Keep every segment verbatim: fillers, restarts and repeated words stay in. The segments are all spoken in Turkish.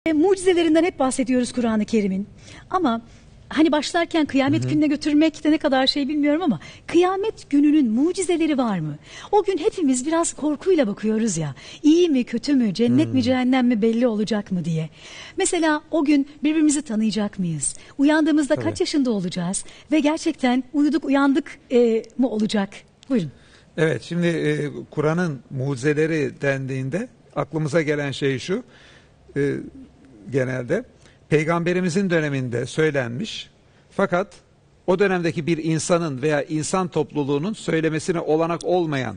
E, mucizelerinden hep bahsediyoruz Kur'an-ı Kerim'in. Ama hani başlarken kıyamet hı hı. gününe götürmek de ne kadar şey bilmiyorum ama kıyamet gününün mucizeleri var mı? O gün hepimiz biraz korkuyla bakıyoruz ya. İyi mi kötü mü, cennet hmm. mi cehennem mi belli olacak mı diye. Mesela o gün birbirimizi tanıyacak mıyız? Uyandığımızda Tabii. kaç yaşında olacağız? Ve gerçekten uyuduk uyandık e, mı olacak? Buyurun. Evet, şimdi e, Kur'an'ın mucizeleri dendiğinde aklımıza gelen şey şu. E, genelde Peygamberimizin döneminde söylenmiş fakat o dönemdeki bir insanın veya insan topluluğunun söylemesine olanak olmayan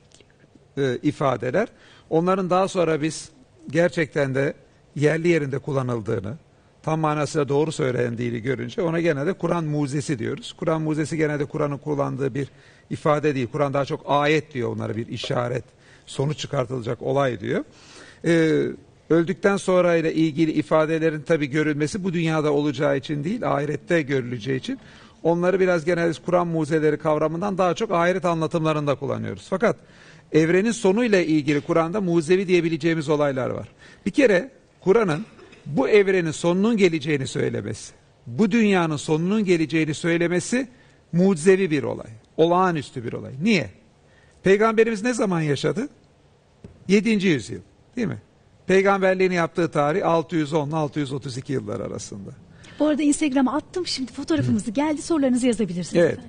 e, ifadeler, onların daha sonra biz gerçekten de yerli yerinde kullanıldığını, tam manasıyla doğru söylendiğini görünce ona genelde Kur'an mucizesi diyoruz. Kur'an mucizesi genelde Kur'an'ın kullandığı bir ifade değil. Kur'an daha çok ayet diyor, onlara bir işaret, sonuç çıkartılacak olay diyor. Ee, öldükten sonra ile ilgili ifadelerin tabii görülmesi bu dünyada olacağı için değil, ahirette görüleceği için onları biraz genelde Kur'an mucizeleri kavramından daha çok ahiret anlatımlarında kullanıyoruz. Fakat evrenin sonuyla ilgili Kur'an'da mucizevi diyebileceğimiz olaylar var. Bir kere Kur'an'ın bu evrenin sonunun geleceğini söylemesi, bu dünyanın sonunun geleceğini söylemesi mucizevi bir olay. Olağanüstü bir olay. Niye? Peygamberimiz ne zaman yaşadı? yedinci yüzyıl, değil mi? Peygamberliğini yaptığı tarih altı yüz on altı yüz otuz iki yıllar arasında. Bu arada Instagram'a attım şimdi fotoğrafımızı. Hı. Geldi, sorularınızı yazabilirsiniz. Evet.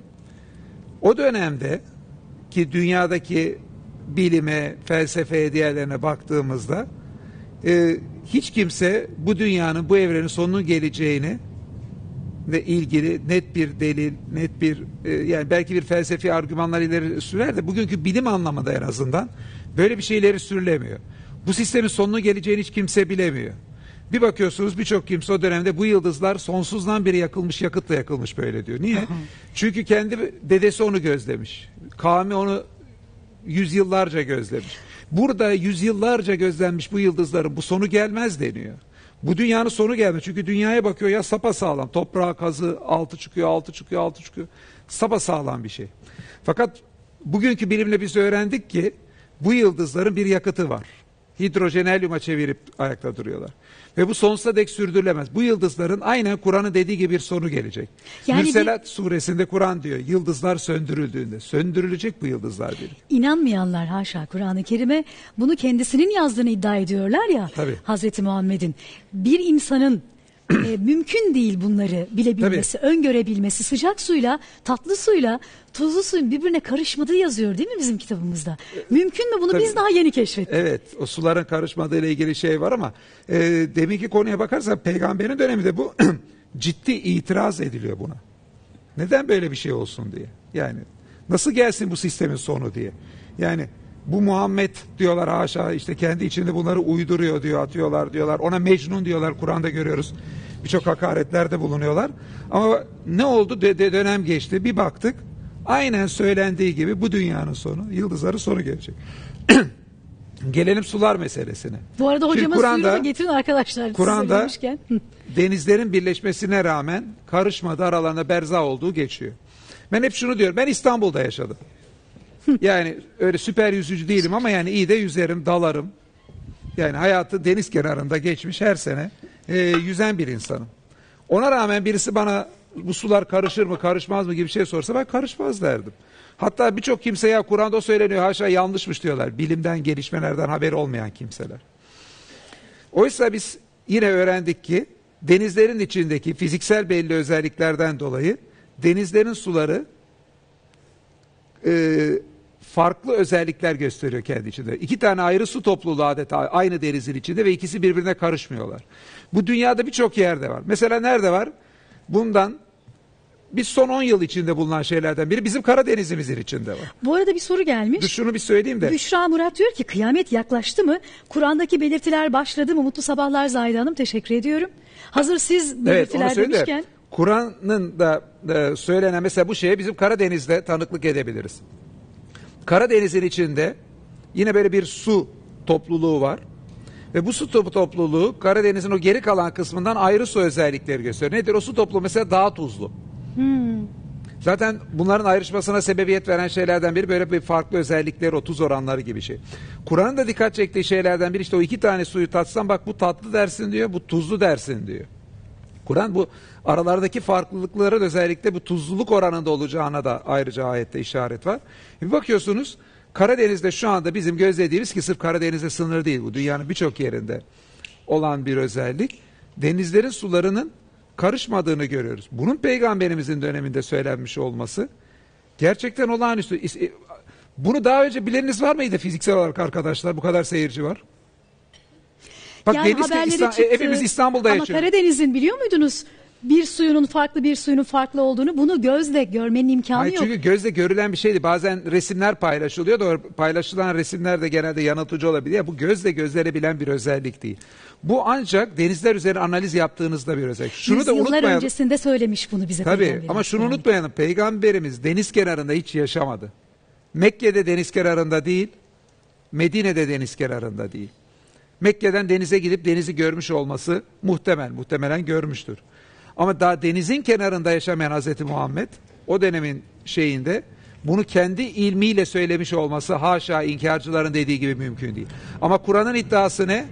O dönemde ki dünyadaki bilime, felsefeye, diğerlerine baktığımızda e, hiç kimse bu dünyanın, bu evrenin sonunun geleceğini ile ilgili net bir delil, net bir e, yani belki bir felsefi argümanlar ileri sürer de bugünkü bilim anlamında en azından böyle bir şey ileri sürülemiyor. Bu sistemin sonunu geleceğini hiç kimse bilemiyor. Bir bakıyorsunuz birçok kimse o dönemde bu yıldızlar sonsuzdan beri yakılmış, yakıtla yakılmış böyle diyor. Niye? Çünkü kendi dedesi onu gözlemiş. Kavmi onu yüzyıllarca gözlemiş. Burada yüzyıllarca gözlenmiş bu yıldızların bu sonu gelmez deniyor. Bu dünyanın sonu gelmez. Çünkü dünyaya bakıyor ya sapasağlam. Toprağa kazı, altı çıkıyor, altı çıkıyor, altı çıkıyor. Sapasağlam bir şey. Fakat bugünkü bilimle biz öğrendik ki bu yıldızların bir yakıtı var. Hidrojen helyuma çevirip ayakta duruyorlar. Ve bu sonsuza dek sürdürülemez. Bu yıldızların aynen Kur'an'ın dediği gibi bir sonu gelecek. Yani Mürselat bir... suresinde Kur'an diyor yıldızlar söndürüldüğünde. Söndürülecek bu yıldızlar diyor. İnanmayanlar haşa Kur'an-ı Kerim'e bunu kendisinin yazdığını iddia ediyorlar ya. Tabii. Hazreti Muhammed'in. Bir insanın e, mümkün değil bunları bilebilmesi, Tabii. öngörebilmesi. Sıcak suyla, tatlı suyla, tuzlu suyun birbirine karışmadığı yazıyor değil mi bizim kitabımızda? Mümkün mü? Bunu Tabii. biz daha yeni keşfettik. Evet, o suların karışmadığı ile ilgili şey var ama e, deminki konuya bakarsan peygamberin döneminde bu ciddi itiraz ediliyor buna. Neden böyle bir şey olsun diye. Yani nasıl gelsin bu sistemin sonu diye. Yani bu Muhammed diyorlar haşa işte kendi içinde bunları uyduruyor diyor, atıyorlar diyorlar. Ona Mecnun diyorlar, Kur'an'da görüyoruz. Birçok hakaretlerde bulunuyorlar. Ama ne oldu? De, de dönem geçti. Bir baktık. Aynen söylendiği gibi bu dünyanın sonu, yıldızların sonu gelecek. Gelelim sular meselesine. Bu arada hocama suyunu da getirin arkadaşlar. Kur'an'da denizlerin birleşmesine rağmen karışmadı, aralarında berzah olduğu geçiyor. Ben hep şunu diyorum. Ben İstanbul'da yaşadım. Yani öyle süper yüzücü değilim ama yani iyi de yüzerim, dalarım. Yani hayatı deniz kenarında geçmiş her sene e, yüzen bir insanım. Ona rağmen birisi bana bu sular karışır mı karışmaz mı gibi bir şey sorsa ben karışmaz derdim. Hatta birçok kimse ya Kur'an'da söyleniyor haşa yanlışmış diyorlar. Bilimden, gelişmelerden haberi olmayan kimseler. Oysa biz yine öğrendik ki denizlerin içindeki fiziksel belli özelliklerden dolayı denizlerin suları e, farklı özellikler gösteriyor kendi içinde. İki tane ayrı su topluluğu adeta aynı denizin içinde ve ikisi birbirine karışmıyorlar. Bu dünyada birçok yerde var. Mesela nerede var? Bundan biz son on yıl içinde bulunan şeylerden biri bizim Karadeniz'imizin içinde var. Bu arada bir soru gelmiş. Dur şunu bir söyleyeyim de. Büşra Murat diyor ki kıyamet yaklaştı mı? Kur'an'daki belirtiler başladı mı? Mutlu sabahlar Zahide Hanım, teşekkür ediyorum. Hazır siz belirtiler evet, demişken. De, Kur'an'ın da e, söylenen mesela bu şeye bizim Karadeniz'de tanıklık edebiliriz. Karadeniz'in içinde yine böyle bir su topluluğu var. Ve bu su topluluğu Karadeniz'in o geri kalan kısmından ayrı su özellikleri gösteriyor. Nedir o su topluluğu? Mesela daha tuzlu. Hmm. Zaten bunların ayrışmasına sebebiyet veren şeylerden biri böyle bir farklı özellikleri, o tuz oranları gibi şey. Kur'an'ın da dikkat çektiği şeylerden biri işte o iki tane suyu tatsan bak bu tatlı dersin diyor, bu tuzlu dersin diyor. Kur'an bu aralardaki farklılıkların özellikle bu tuzluluk oranında olacağına da ayrıca ayette işaret var. Bir bakıyorsunuz Karadeniz'de şu anda bizim gözlediğimiz, ki sırf Karadeniz'de sınırlı değil, bu dünyanın birçok yerinde olan bir özellik, denizlerin sularının karışmadığını görüyoruz. Bunun Peygamberimizin döneminde söylenmiş olması gerçekten olağanüstü. Bunu daha önce bileniniz var mıydı fiziksel olarak arkadaşlar? Bu kadar seyirci var. Bak Yani deniz haberleri İsta- çıktı. hepimiz İstanbul'da Ama yaşıyoruz. Karadeniz'in biliyor muydunuz? Bir suyunun farklı bir suyunun farklı olduğunu, bunu gözle görmenin imkanı Hayır, yok. çünkü gözle görülen bir şeydi. Bazen resimler paylaşılıyor da o paylaşılan resimler de genelde yanıltıcı olabilir. Ya bu gözle gözlenebilen bir özellik değil. Bu ancak denizler üzerine analiz yaptığınızda bir özellik. Şunu da Yüzyıllar unutmayalım. öncesinde söylemiş bunu bize. Tabii Peygamberimiz. ama şunu Yani. unutmayalım. Peygamberimiz deniz kenarında hiç yaşamadı. Mekke'de deniz kenarında değil, Medine'de deniz kenarında değil. Mekke'den denize gidip denizi görmüş olması muhtemel, muhtemelen görmüştür. Ama daha denizin kenarında yaşamayan Hazreti Muhammed o dönemin şeyinde bunu kendi ilmiyle söylemiş olması haşa inkarcıların dediği gibi mümkün değil. Ama Kur'an'ın iddiası ne?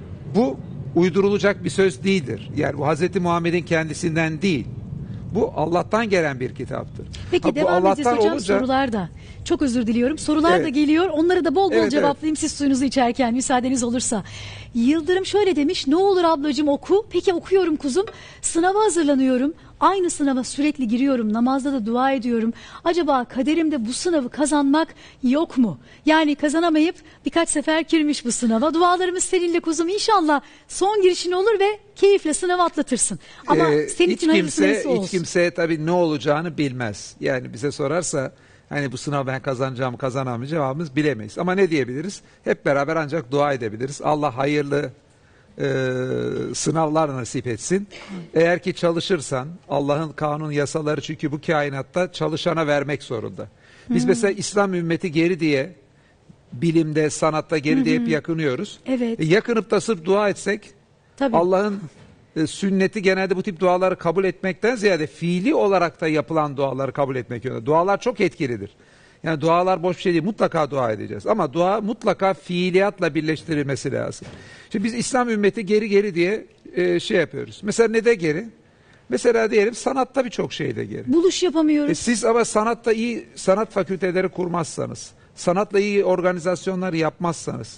Bu uydurulacak bir söz değildir. Yani bu Hazreti Muhammed'in kendisinden değil. Bu Allah'tan gelen bir kitaptır. Peki Ha, bu devam edeceğiz Allah'tan hocam olunca- sorular da. Çok özür diliyorum. Sorular Evet. da geliyor. Onları da bol bol Evet, cevaplayayım siz suyunuzu içerken müsaadeniz olursa. Yıldırım şöyle demiş. Ne olur ablacığım oku. Peki okuyorum kuzum. Sınava hazırlanıyorum. Aynı sınava sürekli giriyorum. Namazda da dua ediyorum. Acaba kaderimde bu sınavı kazanmak yok mu? Yani kazanamayıp birkaç sefer girmiş bu sınava. Dualarımız seninle kuzum. İnşallah son girişin olur ve keyifle sınavı atlatırsın. Ama Ee, senin hiç için hayırlısı kimse, neyse olsun. hiç kimse tabii ne olacağını bilmez. Yani bize sorarsa hani bu sınav ben kazanacağım kazanamayacağım cevabımız bilemeyiz. Ama ne diyebiliriz? Hep beraber ancak dua edebiliriz. Allah hayırlı e, sınavlar nasip etsin. Eğer ki çalışırsan Allah'ın kanun yasaları çünkü bu kainatta çalışana vermek zorunda. Biz Hmm. mesela İslam ümmeti geri diye bilimde, sanatta geri diye hep yakınıyoruz. Evet. E, yakınıp da sırf dua etsek Tabii. Allah'ın e, sünneti genelde bu tip duaları kabul etmekten ziyade fiili olarak da yapılan duaları kabul etmek yönünde. Dualar çok etkilidir. Yani dualar boş bir şey değil. Mutlaka dua edeceğiz. Ama dua mutlaka fiiliyatla birleştirilmesi lazım. Şimdi biz İslam ümmeti geri geri diye e, şey yapıyoruz. Mesela ne de geri? Mesela diyelim sanatta birçok şeyde geri. Buluş yapamıyoruz. E siz ama sanatta iyi sanat fakülteleri kurmazsanız, sanatla iyi organizasyonlar yapmazsanız,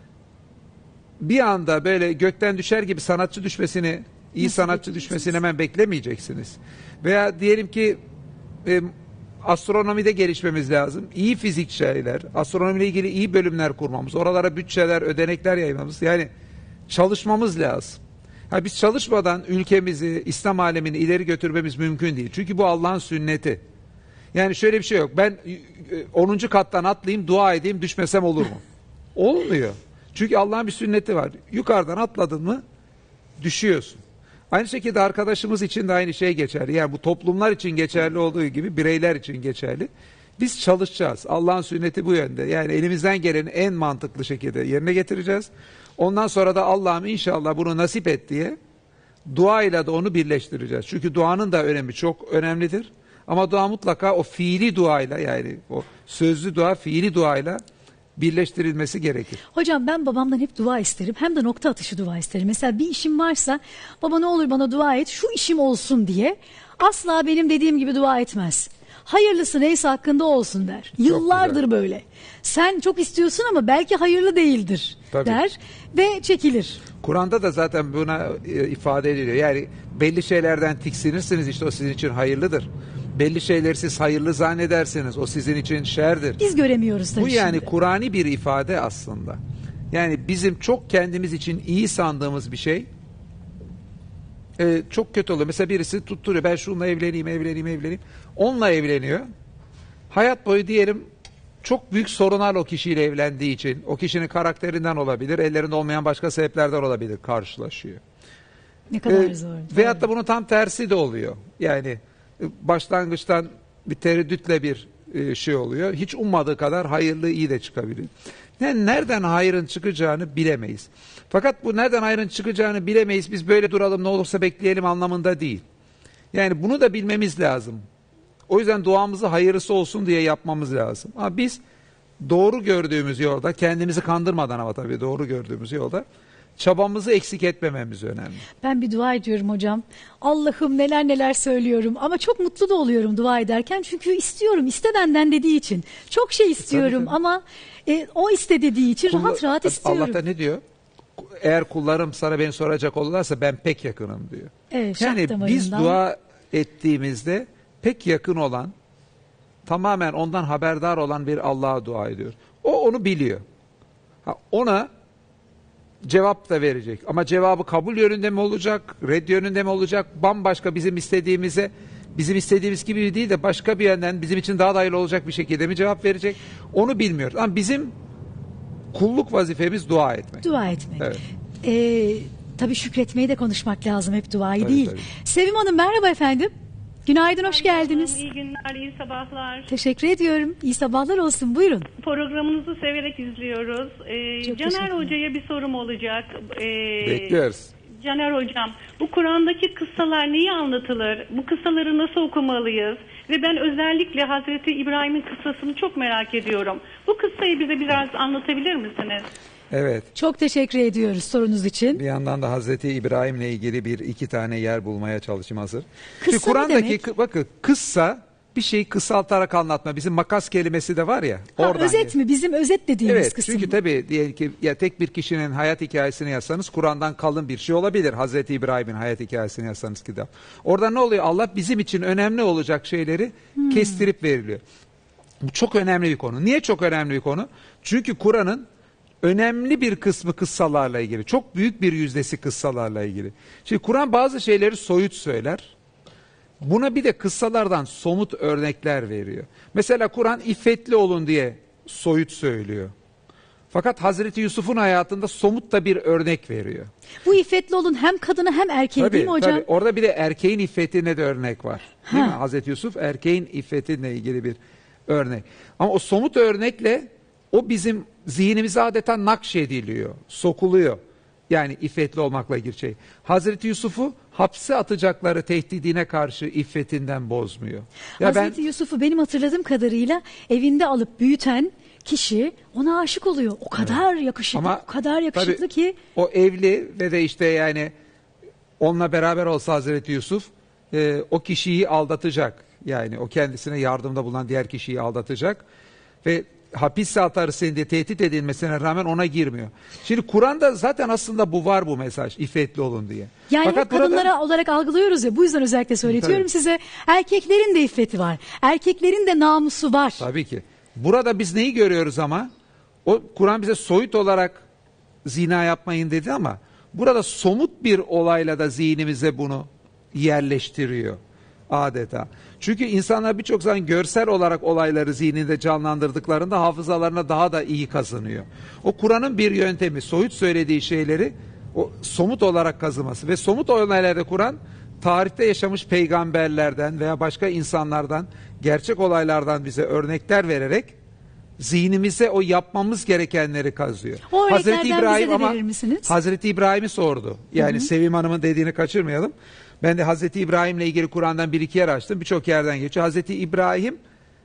bir anda böyle gökten düşer gibi sanatçı düşmesini, iyi Nasıl sanatçı düşmesini hemen beklemeyeceksiniz. Veya diyelim ki e, astronomide gelişmemiz lazım. İyi fizik şeyler, astronomiyle ilgili iyi bölümler kurmamız, oralara bütçeler, ödenekler yaymamız, yani çalışmamız lazım. Ha, biz çalışmadan ülkemizi, İslam alemini ileri götürmemiz mümkün değil. Çünkü bu Allah'ın sünneti. Yani şöyle bir şey yok. Ben onuncu kattan atlayayım, dua edeyim, düşmesem olur mu? Olmuyor. Çünkü Allah'ın bir sünneti var. Yukarıdan atladın mı düşüyorsun. Aynı şekilde arkadaşımız için de aynı şey geçerli. Yani bu toplumlar için geçerli olduğu gibi bireyler için geçerli. Biz çalışacağız. Allah'ın sünneti bu yönde. Yani elimizden geleni en mantıklı şekilde yerine getireceğiz. Ondan sonra da Allah'ım inşallah bunu nasip et diye duayla da onu birleştireceğiz. Çünkü duanın da önemi çok önemlidir. Ama dua mutlaka o fiili duayla, yani o sözlü dua fiili duayla birleştirilmesi gerekir. Hocam ben babamdan hep dua isterim. Hem de nokta atışı dua isterim. Mesela bir işim varsa baba ne olur bana dua et şu işim olsun diye asla benim dediğim gibi dua etmez. Hayırlısı neyse hakkında olsun der. Yıllardır güzel. böyle. Sen çok istiyorsun ama belki hayırlı değildir Tabii. der ve çekilir. Kur'an'da da zaten buna e, ifade ediliyor. Yani belli şeylerden tiksinirsiniz, işte o sizin için hayırlıdır. Belli şeyleri siz hayırlı zannedersiniz, o sizin için şerdir. Biz göremiyoruz tabii Bu yani şimdi. Kur'ani bir ifade aslında. Yani bizim çok kendimiz için iyi sandığımız bir şey e, çok kötü oluyor. Mesela birisi tutturuyor, ben şununla evleneyim, evleneyim, evleneyim. Onunla evleniyor. Hayat boyu diyelim çok büyük sorunlarla o kişiyle evlendiği için, o kişinin karakterinden olabilir, ellerinde olmayan başka sebeplerden olabilir, karşılaşıyor. Ne kadar Ee, zor. Veyahut da bunun tam tersi de oluyor. Yani e, başlangıçtan bir tereddütle bir e, şey oluyor. Hiç ummadığı kadar hayırlı, iyi de çıkabilir. Yani nereden hayrın çıkacağını bilemeyiz. Fakat bu nereden hayrın çıkacağını bilemeyiz, biz böyle duralım ne olursa bekleyelim anlamında değil. Yani bunu da bilmemiz lazım. O yüzden duamızı hayırlısı olsun diye yapmamız lazım. Ama biz doğru gördüğümüz yolda, kendimizi kandırmadan ama tabii doğru gördüğümüz yolda çabamızı eksik etmememiz önemli. Ben bir dua ediyorum hocam. Allah'ım neler neler söylüyorum ama çok mutlu da oluyorum dua ederken. Çünkü istiyorum, iste benden dediği için. Çok şey istiyorum tabii, tabii. ama e, o iste dediği için Kul- rahat rahat istiyorum. Allah da ne diyor? Eğer kullarım sana beni soracak olurlarsa ben pek yakınım diyor. Evet, yani şah damarından. biz dua ettiğimizde pek yakın olan, tamamen ondan haberdar olan bir Allah'a dua ediyor. O onu biliyor. Ha, ona cevap da verecek. Ama cevabı kabul yönünde mi olacak, red yönünde mi olacak, bambaşka bizim istediğimize, bizim istediğimiz gibi değil de başka bir yönden bizim için daha da hayırlı olacak bir şekilde mi cevap verecek? Onu bilmiyoruz. Ama bizim kulluk vazifemiz dua etmek. Dua etmek. Evet. Ee, tabii şükretmeyi de konuşmak lazım, hep duayı Tabii, değil. tabii. Sevim Hanım merhaba efendim. Günaydın, hoş geldiniz. İyi günler, iyi sabahlar. Teşekkür ediyorum. İyi sabahlar olsun. Buyurun. Programınızı severek izliyoruz. Ee, Çok Caner teşekkür Hoca'ya bir sorum olacak. Ee, Bekliyoruz. Caner Hocam, bu Kur'an'daki kıssalar niye anlatılır? Bu kıssaları nasıl okumalıyız? Ve ben özellikle Hazreti İbrahim'in kıssasını çok merak ediyorum. Bu kıssayı bize biraz anlatabilir misiniz? Evet. Çok teşekkür ediyoruz sorunuz için. Bir yandan da Hazreti İbrahim'le ilgili bir iki tane yer bulmaya çalışım hazır. Kıssa Şimdi ne Kur'an'daki demek? kı- bakın kıssa bir şeyi kısaltarak anlatma. Bizim makas kelimesi de var ya. Ha, Oradan özet geliyor. mi? Bizim özet dediğimiz Evet, kısım. çünkü tabii diyelim ki ya tek bir kişinin hayat hikayesini yazsanız Kur'an'dan kalın bir şey olabilir. Hazreti İbrahim'in hayat hikayesini yazsanız kitap. Orada ne oluyor? Allah bizim için önemli olacak şeyleri Hmm. kestirip veriliyor. Bu çok önemli bir konu. Niye çok önemli bir konu? Çünkü Kur'an'ın önemli bir kısmı kıssalarla ilgili. Çok büyük bir yüzdesi kıssalarla ilgili. Şimdi Kur'an bazı şeyleri soyut söyler. Buna bir de kıssalardan somut örnekler veriyor. Mesela Kur'an iffetli olun diye soyut söylüyor. Fakat Hazreti Yusuf'un hayatında somut da bir örnek veriyor. Bu iffetli olun hem kadına hem erkeğe değil mi hocam? Tabii. Orada bir de erkeğin iffetine de örnek var. Değil Ha. mi? Hazreti Yusuf erkeğin iffetinle ilgili bir örnek. Ama o somut örnekle o bizim zihnimize adeta nakşediliyor, sokuluyor. Yani iffetli olmakla ilgili şey. Hazreti Yusuf'u hapse atacakları tehdidine karşı iffetinden bozmuyor. Ya Hazreti ben Yusuf'u benim hatırladığım kadarıyla evinde alıp büyüten kişi ona aşık oluyor. O kadar yakışıklı, Ama o kadar yakışıklı tabii ki. o evli ve de işte yani onunla beraber olsa Hazreti Yusuf e, o kişiyi aldatacak. Yani o kendisine yardımda bulunan diğer kişiyi aldatacak ve hapise atarsın diye tehdit edilmesine rağmen ona girmiyor. Şimdi Kur'an'da zaten aslında bu var, bu mesaj iffetli olun diye. Yani Fakat hep kadınlara burada- olarak algılıyoruz ya, bu yüzden özellikle söyletiyorum Tabii. size. Erkeklerin de iffeti var. Erkeklerin de namusu var. Tabii ki. Burada biz neyi görüyoruz ama? O Kur'an bize soyut olarak zina yapmayın dedi ama burada somut bir olayla da zihnimize bunu yerleştiriyor adeta. Çünkü insanlar birçok zaman görsel olarak olayları zihninde canlandırdıklarında hafızalarına daha da iyi kazanıyor. O Kur'an'ın bir yöntemi, soyut söylediği şeyleri o somut olarak kazıması ve somut olaylarda Kur'an tarihte yaşamış peygamberlerden veya başka insanlardan, gerçek olaylardan bize örnekler vererek zihnimize o yapmamız gerekenleri kazıyor. O örneklerden bize de verir misiniz? Hazreti İbrahim'i sordu. Yani Sevim Hanım'ın dediğini kaçırmayalım. Ben de Hazreti İbrahim'le ilgili Kur'an'dan bir iki yer açtım. Birçok yerden geçiyor. Hazreti İbrahim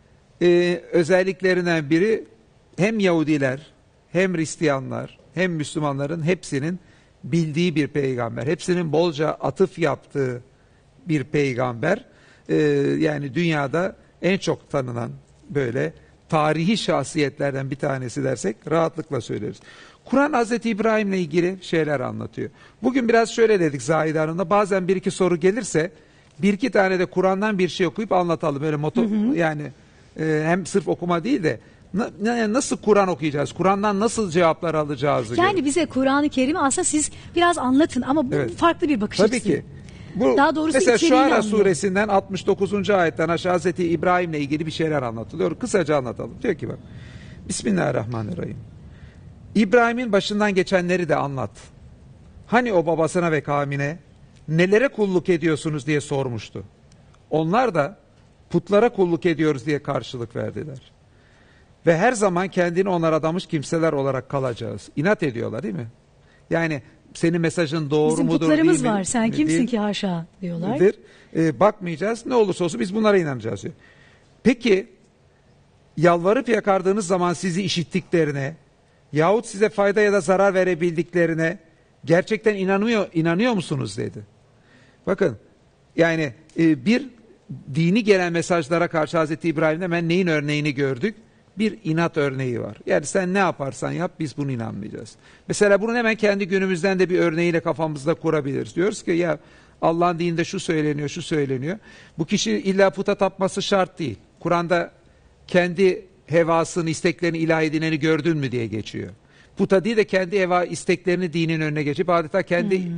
e, özelliklerinden biri hem Yahudiler hem Hristiyanlar hem Müslümanların hepsinin bildiği bir peygamber. Hepsinin bolca atıf yaptığı bir peygamber. E, yani dünyada en çok tanınan böyle tarihi şahsiyetlerden bir tanesi dersek rahatlıkla söyleriz. Kur'an Hazreti İbrahim'le ilgili şeyler anlatıyor. Bugün biraz şöyle dedik Zahide Hanım'la, bazen bir iki soru gelirse bir iki tane de Kur'an'dan bir şey okuyup anlatalım. Böyle moto, hı hı. Yani e, hem sırf okuma değil de na, nasıl Kur'an okuyacağız? Kur'an'dan nasıl cevaplar alacağız? Yani gibi. bize Kur'an-ı Kerim'i aslında siz biraz anlatın ama bu Evet. farklı bir bakış Tabii açısı. ki. Bu, Daha doğrusu mesela içeriğini Şuara anlayalım. suresinden altmış dokuzuncu ayetten aşağı Hazreti İbrahim'le ilgili bir şeyler anlatılıyor. Kısaca anlatalım. Diyor ki bak. Bismillahirrahmanirrahim. İbrahim'in başından geçenleri de anlat. Hani o babasına ve kavmine nelere kulluk ediyorsunuz diye sormuştu. Onlar da putlara kulluk ediyoruz diye karşılık verdiler. Ve her zaman kendini onlara adamış kimseler olarak kalacağız. İnat ediyorlar değil mi? Yani senin mesajın doğru Bizim mudur putlarımız değil mi? var. Sen kimsin Değil. ki haşa diyorlar. Dir. E, bakmayacağız. Ne olursa olsun biz bunlara inanacağız diyor. Peki yalvarıp yakardığınız zaman sizi işittiklerine yahut size fayda ya da zarar verebildiklerine gerçekten inanmıyor, inanıyor musunuz dedi. Bakın yani e, bir dini gelen mesajlara karşı Hazreti İbrahim'de hemen neyin örneğini gördük? Bir inat örneği var. Yani sen ne yaparsan yap biz bunu inanmayacağız. Mesela bunu hemen kendi günümüzden de bir örneğiyle kafamızda kurabiliriz. Diyoruz ki ya Allah'ın dininde şu söyleniyor, şu söyleniyor. Bu kişi illa puta tapması şart değil. Kur'an'da kendi hevasını, isteklerini ilah edineni gördün mü diye geçiyor. Puta değil de kendi heva isteklerini dinin önüne geçip adeta kendi hmm.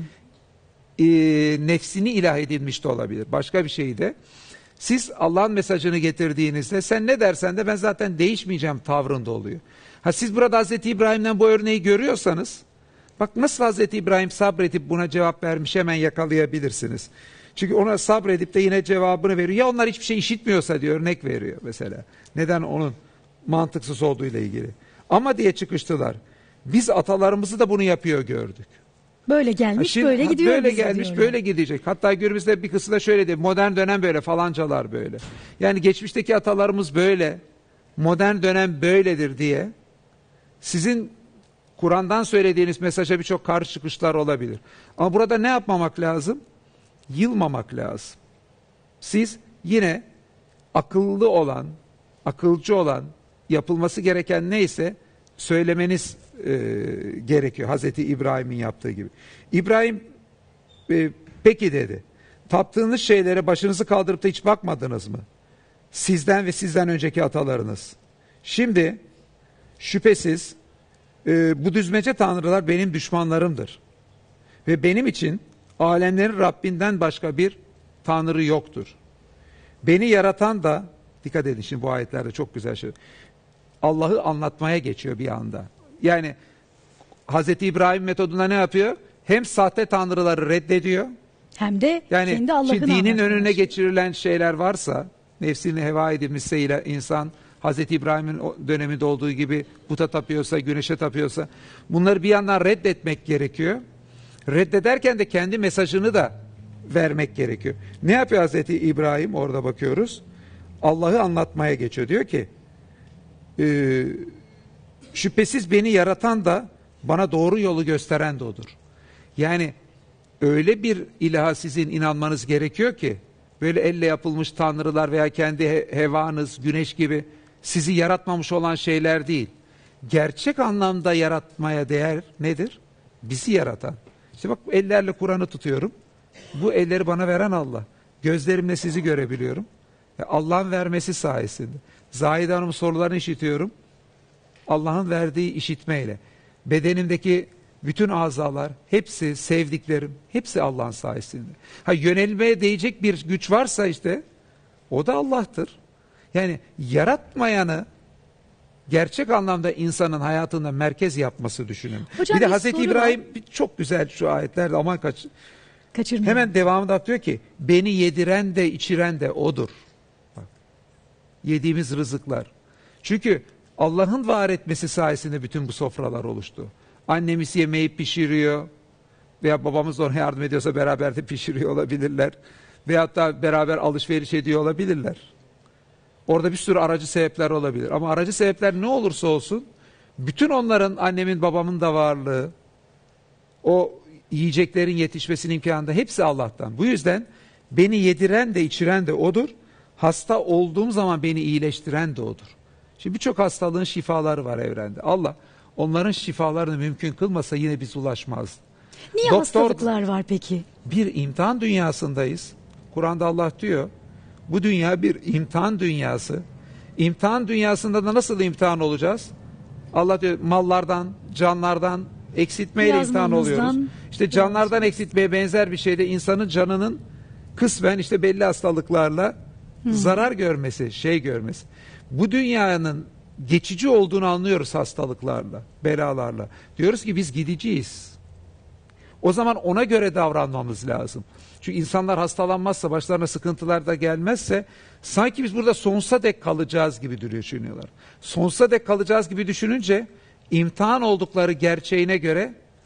e, nefsini ilah edinmiş de olabilir. Başka bir şey de. Siz Allah'ın mesajını getirdiğinizde sen ne dersen de ben zaten değişmeyeceğim tavrında oluyor. Ha siz burada Hazreti İbrahim'den bu örneği görüyorsanız bak nasıl Hazreti İbrahim sabredip buna cevap vermiş hemen yakalayabilirsiniz. Çünkü ona sabredip de yine cevabını veriyor. Ya onlar hiçbir şey işitmiyorsa diyor örnek veriyor mesela. Neden onun mantıksız olduğuyla ilgili. Ama diye çıkıştılar. Biz atalarımızı da bunu yapıyor gördük. Böyle gelmiş Şimdi, böyle gidiyor. Böyle gelmiş diyorlar. Böyle gidecek. Hatta günümüzde bir kısmı da şöyle diyor. Modern dönem böyle falancalar böyle. Yani geçmişteki atalarımız böyle. Modern dönem böyledir diye. Sizin Kur'an'dan söylediğiniz mesaja birçok karşı çıkışlar olabilir. Ama burada ne yapmamak lazım? Yılmamak lazım. Siz yine akıllı olan, akılcı olan, yapılması gereken neyse söylemeniz e, gerekiyor. Hazreti İbrahim'in yaptığı gibi. İbrahim e, peki dedi. Taptığınız şeylere başınızı kaldırıp da hiç bakmadınız mı? Sizden ve sizden önceki atalarınız. Şimdi şüphesiz e, bu düzmece tanrılar benim düşmanlarımdır. Ve benim için alemlerin Rabbinden başka bir tanrı yoktur. Beni yaratan da, dikkat edin şimdi bu ayetlerde çok güzel şey. Allah'ı anlatmaya geçiyor bir anda. Yani Hazreti İbrahim metodunda ne yapıyor? Hem sahte tanrıları reddediyor. Hem de yani kendi Allah'ını dinin anlatmaya önüne başlıyor. geçirilen şeyler varsa, nefsini heva edilmişse ile insan, Hazreti İbrahim'in döneminde olduğu gibi puta tapıyorsa, güneşe tapıyorsa, bunları bir yandan reddetmek gerekiyor. Reddederken de kendi mesajını da vermek gerekiyor. Ne yapıyor Hazreti İbrahim? Orada bakıyoruz. Allah'ı anlatmaya geçiyor. Diyor ki, e, şüphesiz beni yaratan da bana doğru yolu gösteren de odur. Yani öyle bir ilaha sizin inanmanız gerekiyor ki, böyle elle yapılmış tanrılar veya kendi he hevanız, güneş gibi sizi yaratmamış olan şeyler değil. Gerçek anlamda yaratmaya değer nedir? Bizi yaratan. İşte bak ellerle Kur'an'ı tutuyorum. Bu elleri bana veren Allah. Gözlerimle sizi görebiliyorum. Allah'ın vermesi sayesinde. Zahide Hanım'ın sorularını işitiyorum. Allah'ın verdiği işitmeyle. Bedenimdeki bütün azalar, hepsi sevdiklerim, hepsi Allah'ın sayesinde. Ha yönelmeye değecek bir güç varsa işte, o da Allah'tır. Yani yaratmayanı gerçek anlamda insanın hayatında merkez yapması düşünün. Hocam, bir de bir Hazreti soru İbrahim var. bir, çok güzel şu ayetlerde aman kaç. Kaçırmayın. Hemen devamında diyor ki beni yediren de içiren de odur. Bak, yediğimiz rızıklar. Çünkü Allah'ın var etmesi sayesinde bütün bu sofralar oluştu. Annemiz yemeği pişiriyor veya babamız ona yardım ediyorsa beraber de pişiriyor olabilirler. Veyahut da beraber alışveriş ediyor olabilirler. Orada bir sürü aracı sebepler olabilir. Ama aracı sebepler ne olursa olsun bütün onların, annemin babamın da varlığı, o yiyeceklerin yetişmesinin imkanı da hepsi Allah'tan. Bu yüzden beni yediren de içiren de odur. Hasta olduğum zaman beni iyileştiren de odur. Şimdi birçok hastalığın şifaları var evrende. Allah onların şifalarını mümkün kılmasa yine biz ulaşmazdık. Niye Doktor, hastalıklar var peki? Bir imtihan dünyasındayız. Kur'an'da Allah diyor, bu dünya bir imtihan dünyası. İmtihan dünyasında da nasıl imtihan olacağız? Allah diyor mallardan, canlardan eksiltmeyle imtihan oluyoruz. İşte canlardan eksiltmeye benzer bir şeyde insanın canının kısmen işte belli hastalıklarla hmm. zarar görmesi, şey görmesi. Bu dünyanın geçici olduğunu anlıyoruz hastalıklarla, belalarla. Diyoruz ki biz gideceğiz. O zaman ona göre davranmamız lazım. Çünkü insanlar hastalanmazsa, başlarına sıkıntılar da gelmezse sanki biz burada sonsuza dek kalacağız gibi düşünüyorlar. Sonsuza dek kalacağız gibi düşününce imtihan oldukları gerçeğine göre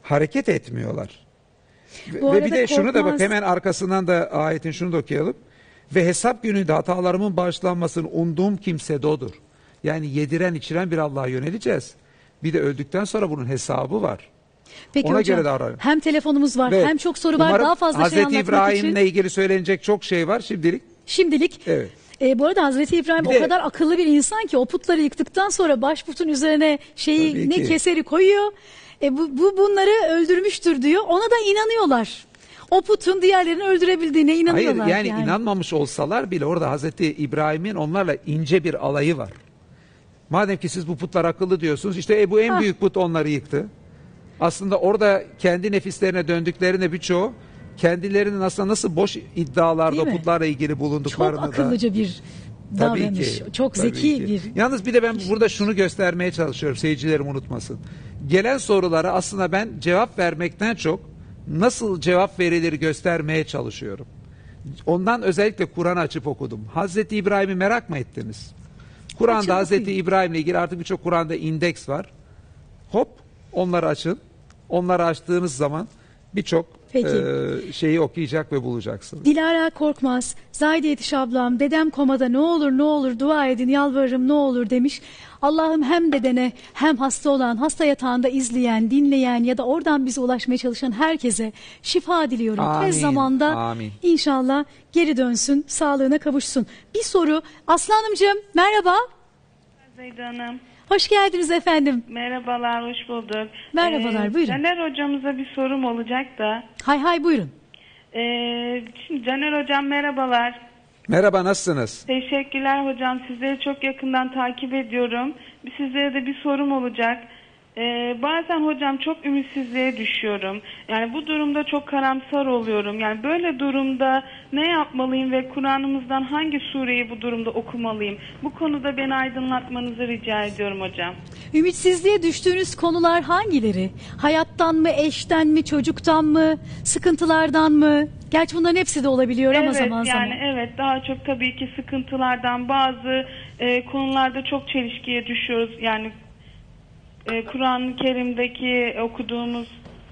hareket etmiyorlar. Ve, Bu ve arada bir de şunu da bak, Korkmaz- hemen arkasından da ayetin şunu da okuyalım. Ve hesap gününde hatalarımın bağışlanmasını umduğum kimse de odur. Yani yediren içiren bir Allah'a yöneleceğiz. Bir de öldükten sonra bunun hesabı var. Peki Ona hocam, göre davranın. hem telefonumuz var Ve hem çok soru var, umarım daha fazla şey Hazreti anlatmak İbrahim'le için. ilgili söylenecek çok şey var şimdilik. Şimdilik. Evet. E, bu arada Hazreti İbrahim Bir o de- kadar akıllı bir insan ki o putları yıktıktan sonra başputun üzerine şeyi Tabii ne ki. keseri koyuyor. E, bu, bu bunları öldürmüştür diyor. Ona da inanıyorlar. O putun diğerlerini öldürebildiğine Hayır, inanıyorlar. yani, inanmamış olsalar bile orada Hazreti İbrahim'in onlarla ince bir alayı var. Madem ki siz bu putlar akıllı diyorsunuz, işte e, bu en Ha. büyük put onları yıktı. Aslında orada kendi nefislerine döndüklerine birçoğu kendilerinin aslında nasıl boş iddialarda Değil mi? putlarla ilgili Çok bulunduklarını da. akıllıca bir Tabii davranış. ki, Çok tabii zeki ki. bir. Yalnız bir de ben burada şunu göstermeye çalışıyorum, seyircilerim unutmasın. Gelen sorulara aslında ben cevap vermekten çok nasıl cevap verilir göstermeye çalışıyorum. Ondan özellikle Kur'an'ı açıp okudum. Hazreti İbrahim'i merak mı ettiniz? Açın, Kur'an'da Hazreti okuyun. İbrahim'le ilgili artık birçok Kur'an'da indeks var. Hop, onları açın. Onları açtığınız zaman birçok Peki. e, şeyi okuyacak ve bulacaksınız. Dilara Korkmaz, Zahide Yetiş ablam, dedem komada, ne olur ne olur dua edin yalvarırım ne olur demiş. Allah'ım hem dedene hem hasta olan, hasta yatağında izleyen, dinleyen ya da oradan bize ulaşmaya çalışan herkese şifa diliyorum. Amin, Tez zamanda amin. inşallah geri dönsün, sağlığına kavuşsun. Bir soru, Aslı Hanımcığım merhaba, Zeyda Hanım. hoş geldiniz efendim. Merhabalar, hoş bulduk. Merhabalar, buyurun. Caner hocamıza bir sorum olacak da. Hay hay buyurun. Ee, şimdi Caner hocam merhabalar. Merhaba, nasılsınız? Teşekkürler hocam. Sizleri çok yakından takip ediyorum. Sizlere de bir sorum olacak. Ee, bazen hocam çok ümitsizliğe düşüyorum. Yani bu durumda çok karamsar oluyorum. Yani böyle durumda ne yapmalıyım ve Kur'an'ımızdan hangi sureyi bu durumda okumalıyım? Bu konuda beni aydınlatmanızı rica ediyorum hocam. Ümitsizliğe düştüğünüz konular hangileri? Hayattan mı, eşten mi, çocuktan mı, sıkıntılardan mı? Gerçi bunların hepsi de olabiliyor ama Evet, zaman yani zaman. evet, daha çok tabii ki sıkıntılardan, bazı e, konularda çok çelişkiye düşüyoruz. Yani e, Kur'an-ı Kerim'deki okuduğumuz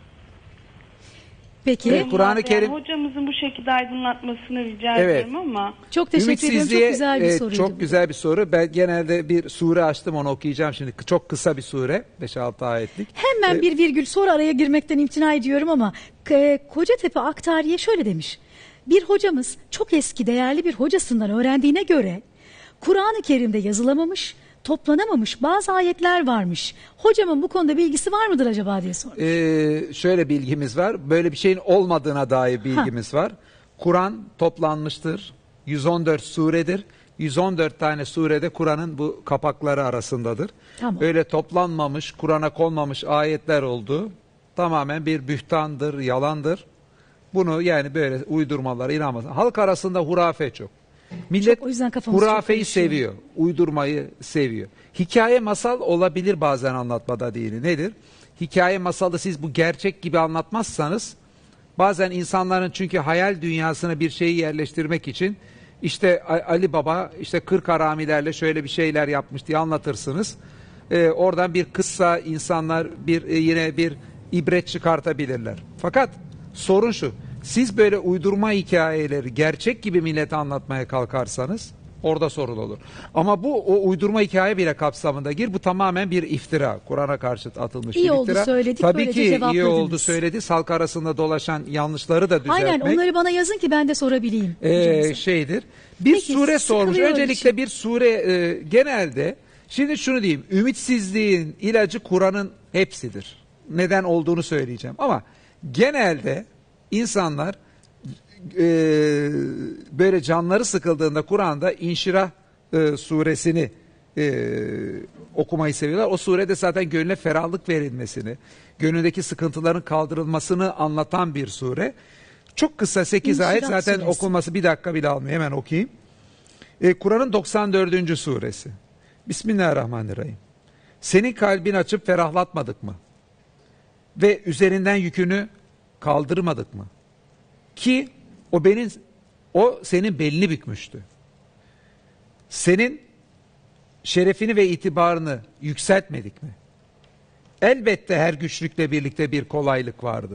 Peki. Evet, Kur'an-ı yani Kerim- hocamızın bu şekilde aydınlatmasını rica Evet. ediyorum ama Çok teşekkür ediyorum. Çok Ümitsizliğe, güzel bir evet, soruydu. çok bu. güzel bir soru. Ben genelde bir sure açtım, onu okuyacağım şimdi. Çok kısa bir sure. beş altı ayetlik. Hemen Ee, bir virgül sonra araya girmekten imtina ediyorum ama e, Kocatepe Aktariye şöyle demiş. Bir hocamız çok eski değerli bir hocasından öğrendiğine göre Kur'an-ı Kerim'de yazılamamış, toplanamamış bazı ayetler varmış. Hocamın bu konuda bilgisi var mıdır acaba diye sormuş. Ee, şöyle bilgimiz var. Böyle bir şeyin olmadığına dair bilgimiz var. Kur'an toplanmıştır. yüz on dört suredir. yüz on dört tane surede Kur'an'ın bu kapakları arasındadır. Tamam. Böyle toplanmamış, Kur'an'a konmamış ayetler oldu. Tamamen bir bühtandır, yalandır. Bunu yani böyle uydurmalara inanmaz. Halk arasında hurafe çok. Millet Çok, o yüzden kafamız çok hurafeyi karışıyor. seviyor. Uydurmayı seviyor. Hikaye masal olabilir bazen anlatmada dini. Nedir? Hikaye masalı siz bu gerçek gibi anlatmazsanız bazen insanların çünkü hayal dünyasına bir şeyi yerleştirmek için işte A- Ali Baba işte kırk haramilerle şöyle bir şeyler yapmış diye anlatırsınız. Ee, oradan bir kıssa insanlar bir e, yine bir ibret çıkartabilirler. Fakat sorun şu. Siz böyle uydurma hikayeleri gerçek gibi millete anlatmaya kalkarsanız orada sorun olur. Ama bu o uydurma hikaye bile kapsamında gir. Bu tamamen bir iftira. Kur'an'a karşı atılmış İyi bir oldu iftira. söyledik, Tabii böylece ki iyi cevapladınız. oldu söyledi. Halk arasında dolaşan yanlışları da düzeltmek. Aynen onları bana yazın ki ben de sorabileyim. Ee, hocamıza. şeydir. Bir Peki, sure sormuş. sıkılıyor Öncelikle için. bir sure e, genelde şimdi şunu diyeyim. Ümitsizliğin ilacı Kur'an'ın hepsidir. Neden olduğunu söyleyeceğim. Ama genelde insanlar e, böyle canları sıkıldığında Kur'an'da İnşirah e, suresini e, okumayı seviyorlar. O surede zaten gönlüne ferahlık verilmesini, gönlündeki sıkıntıların kaldırılmasını anlatan bir sure. Çok kısa sekiz İnşirah ayet zaten suresi. okunması bir dakika bile almıyor. Hemen okuyayım. E, Kur'an'ın doksan dördüncü suresi. Bismillahirrahmanirrahim. Senin kalbin açıp ferahlatmadık mı? Ve üzerinden yükünü kaldırmadık mı? Ki o benim o senin belini bükmüştü. Senin şerefini ve itibarını yükseltmedik mi? Elbette her güçlükle birlikte bir kolaylık vardır.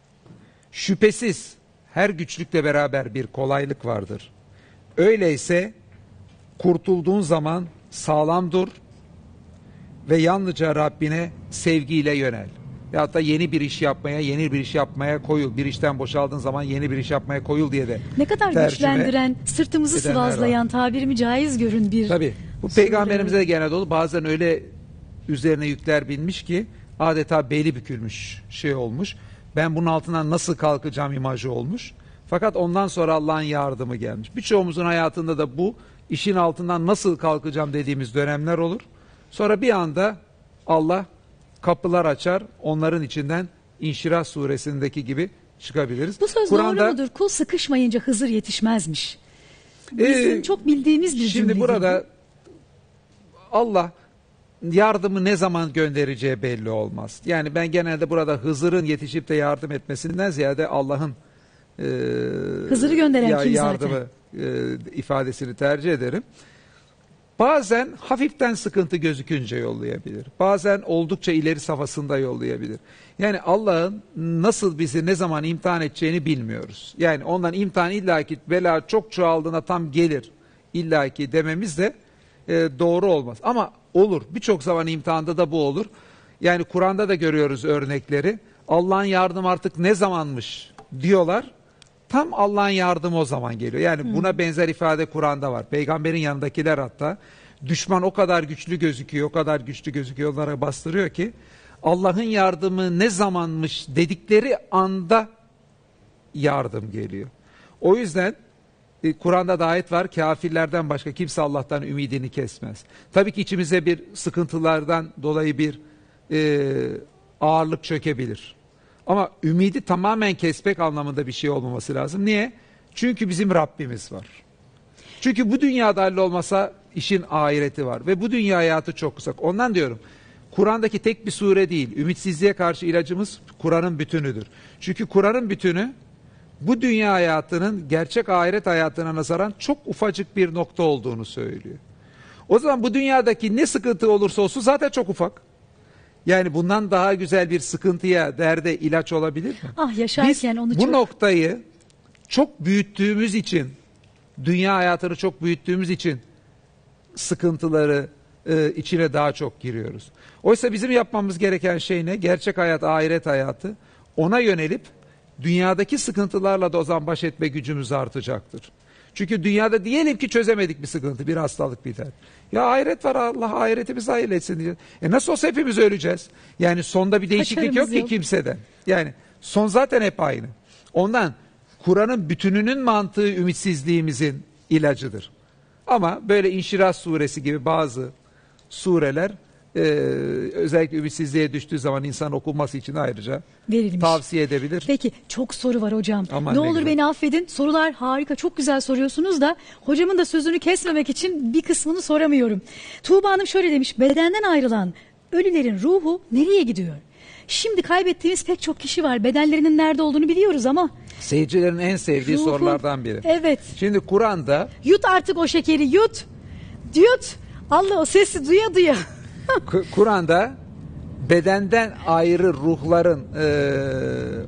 Şüphesiz her güçlükle beraber bir kolaylık vardır. Öyleyse kurtulduğun zaman sağlam dur ve yalnızca Rabbine sevgiyle yönel. Ya da yeni bir iş yapmaya, yeni bir iş yapmaya koyul. Bir işten boşaldığın zaman yeni bir iş yapmaya koyul diye de Ne kadar tercüme güçlendiren, sırtımızı edenler sıvazlayan, var. tabirimi caiz görün bir. Tabii. Bu sure. peygamberimize de genelde olur. Bazen öyle üzerine yükler binmiş ki adeta beli bükülmüş şey olmuş. Ben bunun altından nasıl kalkacağım imajı olmuş. Fakat ondan sonra Allah'ın yardımı gelmiş. Birçoğumuzun hayatında da bu işin altından nasıl kalkacağım dediğimiz dönemler olur. Sonra bir anda Allah kapılar açar. Onların içinden İnşirah suresindeki gibi çıkabiliriz. Bu söz Kur'an'da, doğru mudur? Kul sıkışmayınca Hızır yetişmezmiş. Bizim Ee, çok bildiğimiz bir cümle. Şimdi burada değil mi? Allah yardımı ne zaman göndereceği belli olmaz. Yani ben genelde burada Hızır'ın yetişip de yardım etmesinden ziyade Allah'ın e, Hızır'ı gönderen ya- kim yardımı e, ifadesini tercih ederim. Bazen hafiften sıkıntı gözükünce yollayabilir. Bazen oldukça ileri safhasında yollayabilir. Yani Allah'ın nasıl bizi ne zaman imtihan edeceğini bilmiyoruz. Yani ondan imtihan illaki bela çok çoğaldığında tam gelir illaki dememiz de e, doğru olmaz. Ama olur. Birçok zaman imtihanda da bu olur. Yani Kur'an'da da görüyoruz örnekleri. Allah'ın yardımı artık ne zamanmış diyorlar. Tam Allah'ın yardımı o zaman geliyor. Yani buna benzer ifade Kur'an'da var. Peygamberin yanındakiler hatta düşman o kadar güçlü gözüküyor, o kadar güçlü gözüküyor, onlara bastırıyor ki Allah'ın yardımı ne zamanmış dedikleri anda yardım geliyor. O yüzden e, Kur'an'da da ayet var. Kafirlerden başka kimse Allah'tan ümidini kesmez. Tabii ki içimize bir sıkıntılardan dolayı bir e, ağırlık çökebilir. Ama ümidi tamamen kesmek anlamında bir şey olmaması lazım. Niye? Çünkü bizim Rabbimiz var. Çünkü bu dünyada hallolmasa işin ahireti var. Ve bu dünya hayatı çok kısa. Ondan diyorum Kur'an'daki tek bir sure değil. Ümitsizliğe karşı ilacımız Kur'an'ın bütünüdür. Çünkü Kur'an'ın bütünü bu dünya hayatının gerçek ahiret hayatına nazaran çok ufacık bir nokta olduğunu söylüyor. O zaman bu dünyadaki ne sıkıntı olursa olsun zaten çok ufak. Yani bundan daha güzel bir sıkıntıya, derde ilaç olabilir mi? Ah yaşarken Biz onu bu çok... noktayı çok büyüttüğümüz için, dünya hayatını çok büyüttüğümüz için sıkıntıları e, içine daha çok giriyoruz. Oysa bizim yapmamız gereken şey ne? Gerçek hayat, ahiret hayatı. Ona yönelip dünyadaki sıkıntılarla da o zaman baş etme gücümüz artacaktır. Çünkü dünyada diyelim ki çözemedik bir sıkıntı, bir hastalık, bir dert. Ya ahiret var, Allah ahiretimizi hayırlı etsin diye. E nasıl olsa hepimiz öleceğiz. Yani sonda bir değişiklik yok Kaçarımız ki yok. kimseden. Yani son zaten hep aynı. Ondan Kur'an'ın bütününün mantığı ümitsizliğimizin ilacıdır. Ama böyle İnşirah suresi gibi bazı sureler e, özellikle ümitsizliğe düştüğü zaman insan okunması için ayrıca verilmiş. tavsiye edebilir. Peki çok soru var hocam. Aman ne ne olur güzel. beni affedin. Sorular harika, çok güzel soruyorsunuz da hocamın da sözünü kesmemek için bir kısmını soramıyorum. Tuğba Hanım şöyle demiş. Bedenden ayrılan ölülerin ruhu nereye gidiyor? Şimdi kaybettiğimiz pek çok kişi var. Bedenlerinin nerede olduğunu biliyoruz ama Seyircilerin en sevdiği ruhu- sorulardan biri. Evet. Şimdi Kur'an'da Yut artık o şekeri, yut. Yut. Allah o sesi duya duya. Ku- Kur'an'da bedenden ayrı ruhların eee,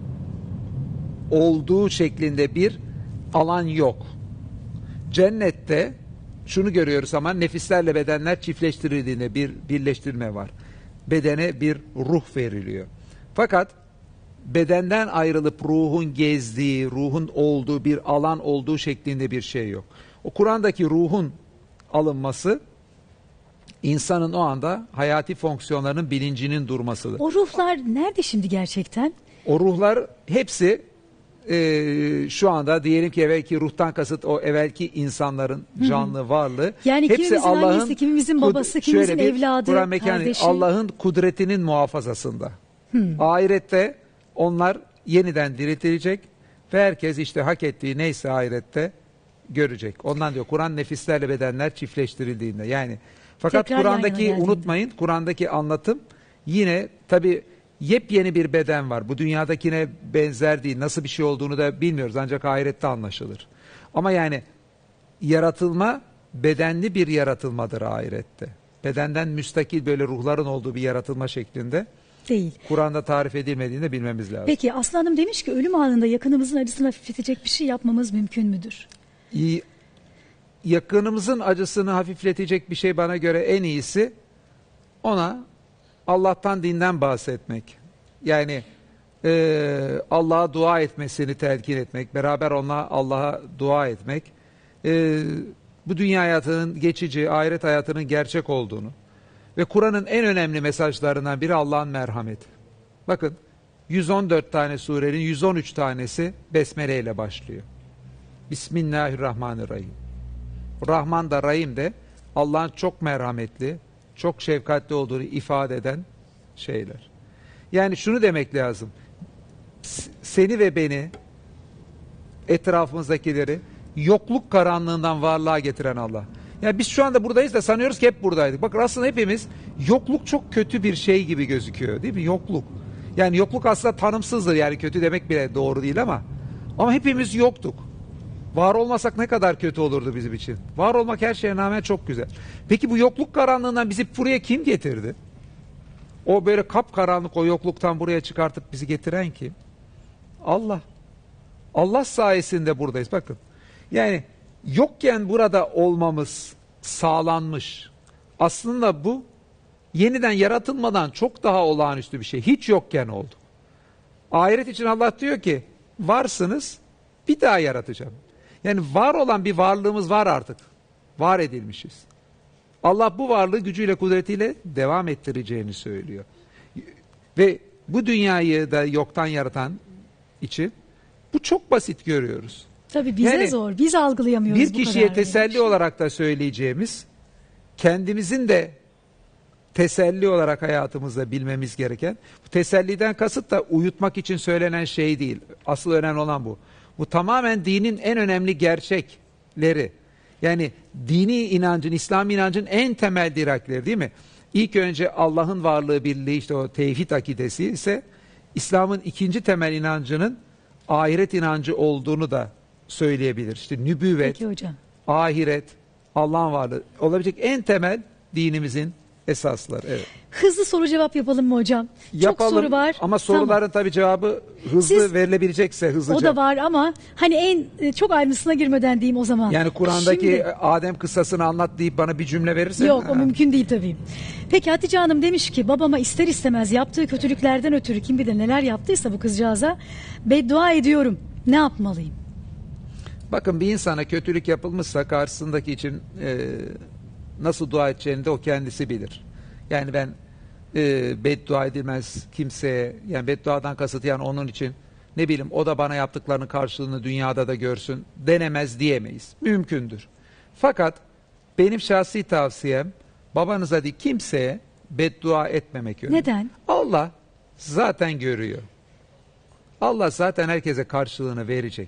olduğu şeklinde bir alan yok. Cennette şunu görüyoruz ama nefislerle bedenler çiftleştirildiğinde bir birleştirme var. Bedene bir ruh veriliyor. Fakat bedenden ayrılıp ruhun gezdiği, ruhun olduğu bir alan olduğu şeklinde bir şey yok. O Kur'an'daki ruhun alınması İnsanın o anda hayati fonksiyonlarının bilincinin durmasıdır. O ruhlar nerede şimdi gerçekten? O ruhlar hepsi e, şu anda diyelim ki evvelki ruhtan kasıt o evvelki insanların canlı varlığı. Yani hepsi kimimizin Allah'ın annesi, kimimizin kud- babası, kimimizin şöyle bir evladı, Kur'an mekanı, kardeşi. Allah'ın kudretinin muhafazasında. Ahirette onlar yeniden diriltilecek ve herkes işte hak ettiği neyse ahirette görecek. Ondan diyor Kur'an nefislerle bedenler çiftleştirildiğinde yani. Fakat Tekrar yan yana Kur'an'daki geldiğinde. unutmayın Kur'an'daki anlatım yine tabi yepyeni bir beden var. Bu dünyadakine benzer değil. Nasıl bir şey olduğunu da bilmiyoruz ancak ahirette anlaşılır. Ama yani yaratılma bedenli bir yaratılmadır ahirette. Bedenden müstakil böyle ruhların olduğu bir yaratılma şeklinde Değil. Kur'an'da tarif edilmediğini de bilmemiz lazım. Peki Aslı Hanım demiş ki ölüm anında yakınımızın acısını hafifletecek bir şey yapmamız mümkün müdür? İyi, yakınımızın acısını hafifletecek bir şey bana göre en iyisi ona Allah'tan, dinden bahsetmek. Yani e, Allah'a dua etmesini telkin etmek, beraber onunla Allah'a dua etmek, e, bu dünya hayatının geçici, ahiret hayatının gerçek olduğunu ve Kur'an'ın en önemli mesajlarından biri Allah'ın merhameti. Bakın yüz on dört tane surenin yüz on üç tanesi Besmele ile başlıyor. Bismillahirrahmanirrahim. Rahman da Rahim de Allah'ın çok merhametli, çok şefkatli olduğunu ifade eden şeyler. Yani şunu demek lazım. Seni ve beni, etrafımızdakileri yokluk karanlığından varlığa getiren Allah. Yani biz şu anda buradayız da sanıyoruz ki hep buradaydık. Bakın aslında hepimiz, yokluk çok kötü bir şey gibi gözüküyor değil mi? Yokluk. Yani yokluk aslında tanımsızdır, yani kötü demek bile doğru değil ama ama hepimiz yoktuk. Var olmasak ne kadar kötü olurdu bizim için. Var olmak her şeye rağmen çok güzel. Peki bu yokluk karanlığından bizi buraya kim getirdi? O böyle kapkaranlık o yokluktan buraya çıkartıp bizi getiren kim? Allah. Allah sayesinde buradayız. Bakın. Yani yokken burada olmamız sağlanmış. Aslında bu yeniden yaratılmadan çok daha olağanüstü bir şey. Hiç yokken oldu. Ahiret için Allah diyor ki varsınız, bir daha yaratacağım. Yani var olan bir varlığımız var artık. Var edilmişiz. Allah bu varlığı gücüyle, kudretiyle devam ettireceğini söylüyor. Ve bu dünyayı da yoktan yaratan için bu çok basit görüyoruz. Tabii bize yani, zor. Biz algılayamıyoruz bir bu kişiye kadar teselli şey. olarak da söyleyeceğimiz, kendimizin de teselli olarak hayatımızda bilmemiz gereken, bu teselliden kasıt da uyutmak için söylenen şey değil. Asıl önemli olan bu. Bu tamamen dinin en önemli gerçekleri. Yani dini inancın, İslami inancın en temel direkleri değil mi? İlk önce Allah'ın varlığı, birliği, işte o tevhid akidesi ise İslam'ın ikinci temel inancının ahiret inancı olduğunu da söyleyebilir. İşte nübüvvet, Peki hocam. ahiret, Allah'ın varlığı olabilecek en temel dinimizin esasları. Evet. Hızlı soru cevap yapalım mı hocam? Yapalım, çok soru var. ama soruların Tamam. tabii cevabı hızlı Siz, verilebilecekse hızlıca. o da var ama hani en çok ayrıntısına girmeden diyeyim o zaman. Yani Kur'an'daki Şimdi, Adem kıssasını anlat deyip bana bir cümle verirsen. yok ha. o mümkün değil tabii. Peki Hatice Hanım demiş ki babama ister istemez yaptığı kötülüklerden ötürü kim bilir neler yaptıysa bu kızcağıza beddua ediyorum. Ne yapmalıyım? Bakın bir insana kötülük yapılmışsa karşısındaki için e, nasıl dua edeceğini de o kendisi bilir. Yani ben e, beddua edilmez kimseye, yani bedduadan kasıt yani onun için ne bileyim o da bana yaptıklarının karşılığını dünyada da görsün denemez diyemeyiz. Mümkündür. Fakat benim şahsi tavsiyem babanıza değil kimseye beddua etmemek yönünde. Neden? Allah zaten görüyor. Allah zaten herkese karşılığını verecek.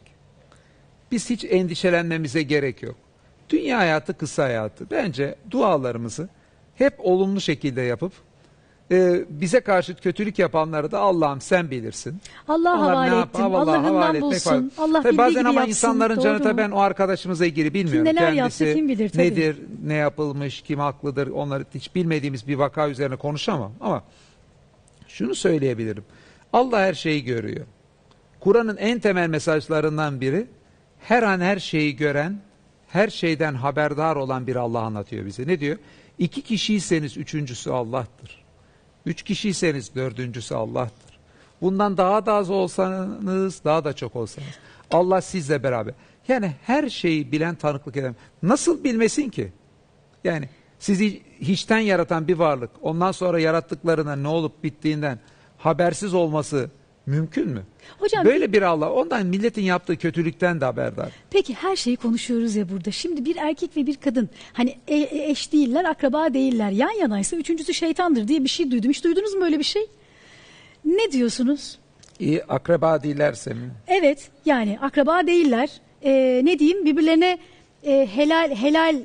Biz hiç endişelenmemize gerek yok. Dünya hayatı kısa hayatı. Bence dualarımızı hep olumlu şekilde yapıp e, bize karşı kötülük yapanları da Allah'ım sen bilirsin. Allah'a Onlar havale ne yap- ettim. Ha, vallahi havale Allah'ından etmek bulsun. var. Allah Tabii bildiği bazen gibi ama yapsın. insanların canı Doğru tabii mu? ben o arkadaşımızla ilgili bilmiyorum. neler Kendisi yaptı, kim bilir tabii. nedir, ne yapılmış, kim haklıdır onları hiç bilmediğimiz bir vaka üzerine konuşamam. Ama şunu söyleyebilirim. Allah her şeyi görüyor. Kur'an'ın en temel mesajlarından biri her an her şeyi gören, her şeyden haberdar olan bir Allah anlatıyor bize. Ne diyor? İki kişiyseniz üçüncüsü Allah'tır. Üç kişiyseniz dördüncüsü Allah'tır. Bundan daha da az olsanız, daha da çok olsanız. Allah sizle beraber. Yani her şeyi bilen, tanıklık eden. Nasıl bilmesin ki? Yani sizi hiçten yaratan bir varlık, ondan sonra yarattıklarına ne olup bittiğinden habersiz olması mümkün mü? Hocam, böyle bir Allah, ondan milletin yaptığı kötülükten de haberdar. Peki her şeyi konuşuyoruz ya burada. Şimdi bir erkek ve bir kadın hani e- e- eş değiller, akraba değiller. Yan yanaysa üçüncüsü şeytandır diye bir şey duydum. Hiç duydunuz mu böyle bir şey? Ne diyorsunuz? İyi, akraba değillerse mi? Evet, yani akraba değiller. Ee, ne diyeyim? Birbirlerine e, helal helal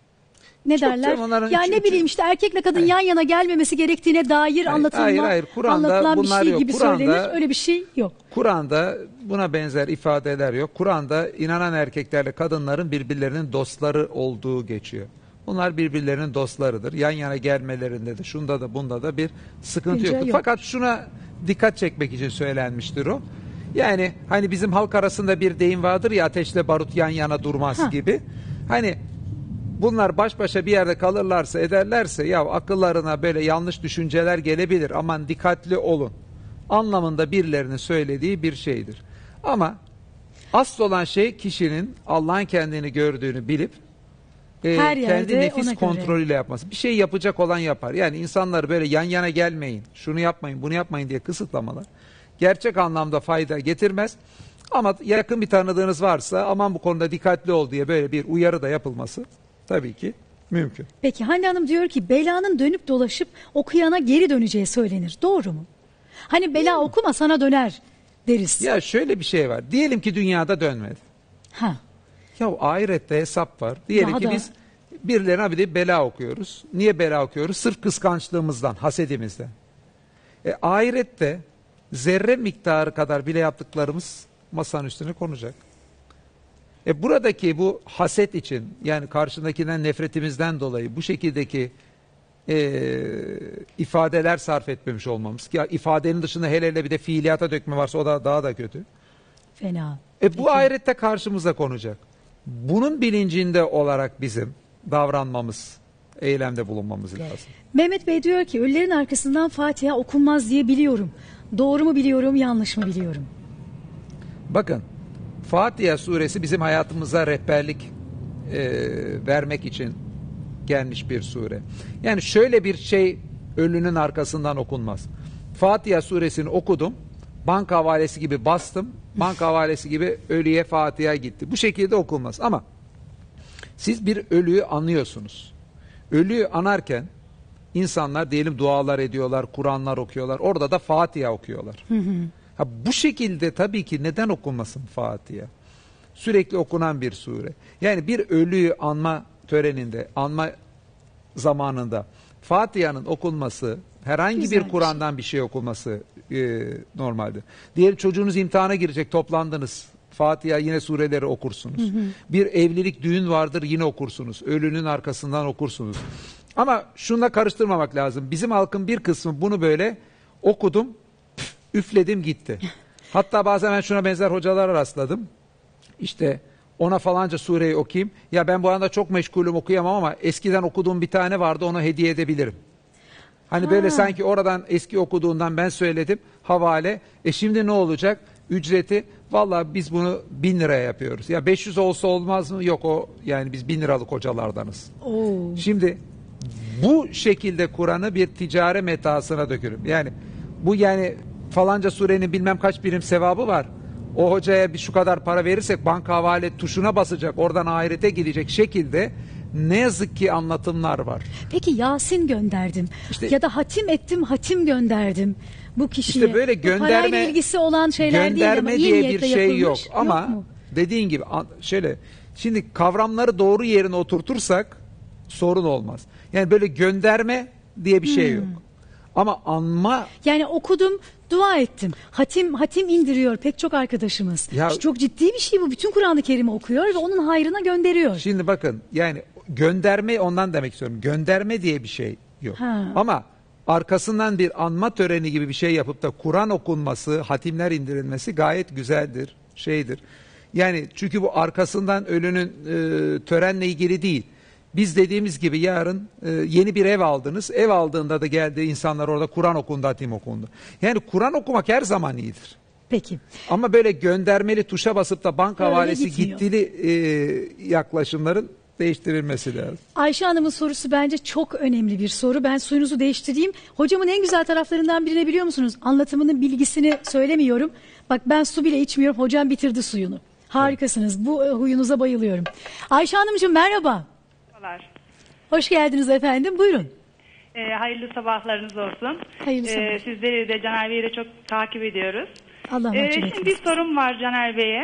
ne Çok derler? canım, onların Ya üçü- ne bileyim işte erkekle kadın Hayır. yan yana gelmemesi gerektiğine dair Hayır, anlatılan, hayır, hayır. Kur'an'da anlatılan bir bunlar şey yok. gibi Kur'an'da- söylenir. Öyle bir şey yok. Kur'an'da buna benzer ifadeler yok. Kur'an'da inanan erkeklerle kadınların birbirlerinin dostları olduğu geçiyor. Bunlar birbirlerinin dostlarıdır. Yan yana gelmelerinde de şunda da bunda da bir sıkıntı Bence yoktur. yok. Fakat şuna dikkat çekmek için söylenmiştir o. Yani hani bizim halk arasında bir deyim vardır ya, ateşle barut yan yana durmaz Ha. gibi. Hani bunlar baş başa bir yerde kalırlarsa, ederlerse ya akıllarına böyle yanlış düşünceler gelebilir. Aman dikkatli olun anlamında birilerinin söylediği bir şeydir. Ama asıl olan şey kişinin Allah'ın kendini gördüğünü bilip e, Her yerde kendi nefis ona göre. kontrolüyle yapması. Bir şey yapacak olan yapar. Yani insanları böyle yan yana gelmeyin, şunu yapmayın, bunu yapmayın diye kısıtlamalar gerçek anlamda fayda getirmez. Ama yakın bir tanıdığınız varsa aman bu konuda dikkatli ol diye böyle bir uyarı da yapılması tabii ki mümkün. Peki Hande Hanım diyor ki belanın dönüp dolaşıp okuyana geri döneceği söylenir. Doğru mu? Hani bela okuma sana döner deriz. Ya şöyle bir şey var. Diyelim ki dünyada dönmedi. Ha. Ya ahirette hesap var. Diyelim Daha ki da. biz birilerine bir de bela okuyoruz. Niye bela okuyoruz? Sırf kıskançlığımızdan, hasedimizden. E, ahirette zerre miktarı kadar bile yaptıklarımız masanın üstüne konacak. E, buradaki bu haset için, yani karşındakinden nefretimizden dolayı bu şekildeki e, ifadeler sarf etmemiş olmamız. Ki ifadenin dışında hele hele bir de fiiliyata dökme varsa o da daha da kötü. Fena. E bu ahirette karşımıza konacak. Bunun bilincinde olarak bizim davranmamız, eylemde bulunmamız lazım. Mehmet Bey diyor ki ölülerin arkasından Fatiha okunmaz diye biliyorum. Doğru mu biliyorum, yanlış mı biliyorum? Bakın, Fatiha suresi bizim hayatımıza rehberlik e, vermek için gelmiş bir sure. Yani şöyle bir şey ölünün arkasından okunmaz. Fatiha suresini okudum, banka havalesi gibi bastım, banka havalesi gibi ölüye Fatiha gitti. Bu şekilde okunmaz ama siz bir ölüyü anlıyorsunuz. Ölüyü anarken insanlar diyelim dualar ediyorlar, Kur'anlar okuyorlar, orada da Fatiha okuyorlar. Hı hı. Ha, bu şekilde tabii ki neden okunmasın Fatiha? Sürekli okunan bir sure. Yani bir ölüyü anma töreninde, anma zamanında Fatiha'nın okunması, herhangi Güzel bir bir Kur'an'dan bir şey okunması e, normaldir. Diyelim çocuğunuz imtihana girecek, toplandınız. Fatiha yine sureleri okursunuz. Hı hı. Bir evlilik, düğün vardır, yine okursunuz. Ölünün arkasından okursunuz. Ama şunla karıştırmamak lazım. Bizim halkın bir kısmı bunu böyle okudum, püf, üfledim gitti. Hatta bazen ben şuna benzer hocalara rastladım. İşte ona falanca sureyi okuyayım. Ya ben bu anda çok meşgulüm, okuyamam ama eskiden okuduğum bir tane vardı, onu hediye edebilirim. Hani Ha. böyle sanki oradan eski okuduğundan ben söyledim, havale. E şimdi ne olacak? Ücreti, vallahi biz bunu bin liraya yapıyoruz. Ya beş yüz olsa olmaz mı? Yok, o yani biz bin liralık hocalardanız. Oo. Şimdi bu şekilde Kur'an'ı bir ticari metasına dökülüm. Yani bu yani falanca surenin bilmem kaç birim sevabı var. O hocaya bir şu kadar para verirsek banka havale tuşuna basacak, oradan ahirete gidecek şekilde ne yazık ki anlatımlar var. Peki Yasin gönderdim. İşte- ya da hatim ettim, hatim gönderdim bu kişiye. İşte böyle Bu parayla gönderme ilgisi olan şeyler değil ama gönderme iyi diye bir niyetle şey yapılmış. yok. Ama mu? dediğin gibi an- şöyle, şimdi kavramları doğru yerine oturtursak sorun olmaz. Yani böyle gönderme diye bir şey Hmm. yok. Ama anma, Yani okudum, dua ettim. Hatim hatim indiriyor pek çok arkadaşımız. Ya- Çok ciddi bir şey bu. Bütün Kur'an-ı Kerim'i okuyor ve onun hayrına gönderiyor. şimdi bakın, yani gönderme, ondan demek istiyorum. Gönderme diye bir şey yok. Ha. Ama arkasından bir anma töreni gibi bir şey yapıp da Kur'an okunması, hatimler indirilmesi gayet güzeldir, şeydir. Yani çünkü bu arkasından ölünün e, törenle ilgili değil. Biz dediğimiz gibi yarın e, yeni bir ev aldınız. Ev aldığında da geldi insanlar orada Kur'an okundu, hatim okundu. Yani Kur'an okumak her zaman iyidir. Peki. Ama böyle göndermeli tuşa basıp da banka Öyle havalesi gitmiyor. gittili e, yaklaşımların değiştirilmesi lazım. Ayşe Hanım'ın sorusu bence çok önemli bir soru. Ben suyunuzu değiştireyim. Hocamın en güzel taraflarından birini biliyor musunuz? Anlatımının bilgisini söylemiyorum. Bak ben su bile içmiyorum. Hocam bitirdi suyunu. Harikasınız. Bu e, huyunuza bayılıyorum. Ayşe Hanımcığım merhaba. Merhabalar. Hoş geldiniz efendim. Buyurun. Ee, hayırlı sabahlarınız olsun. Hayırlı Ee, sabahlar. sizleri de Caner Bey'i de çok takip ediyoruz. Allah Ee, mahcup şimdi etmesin. bir sorum var Caner Bey'e.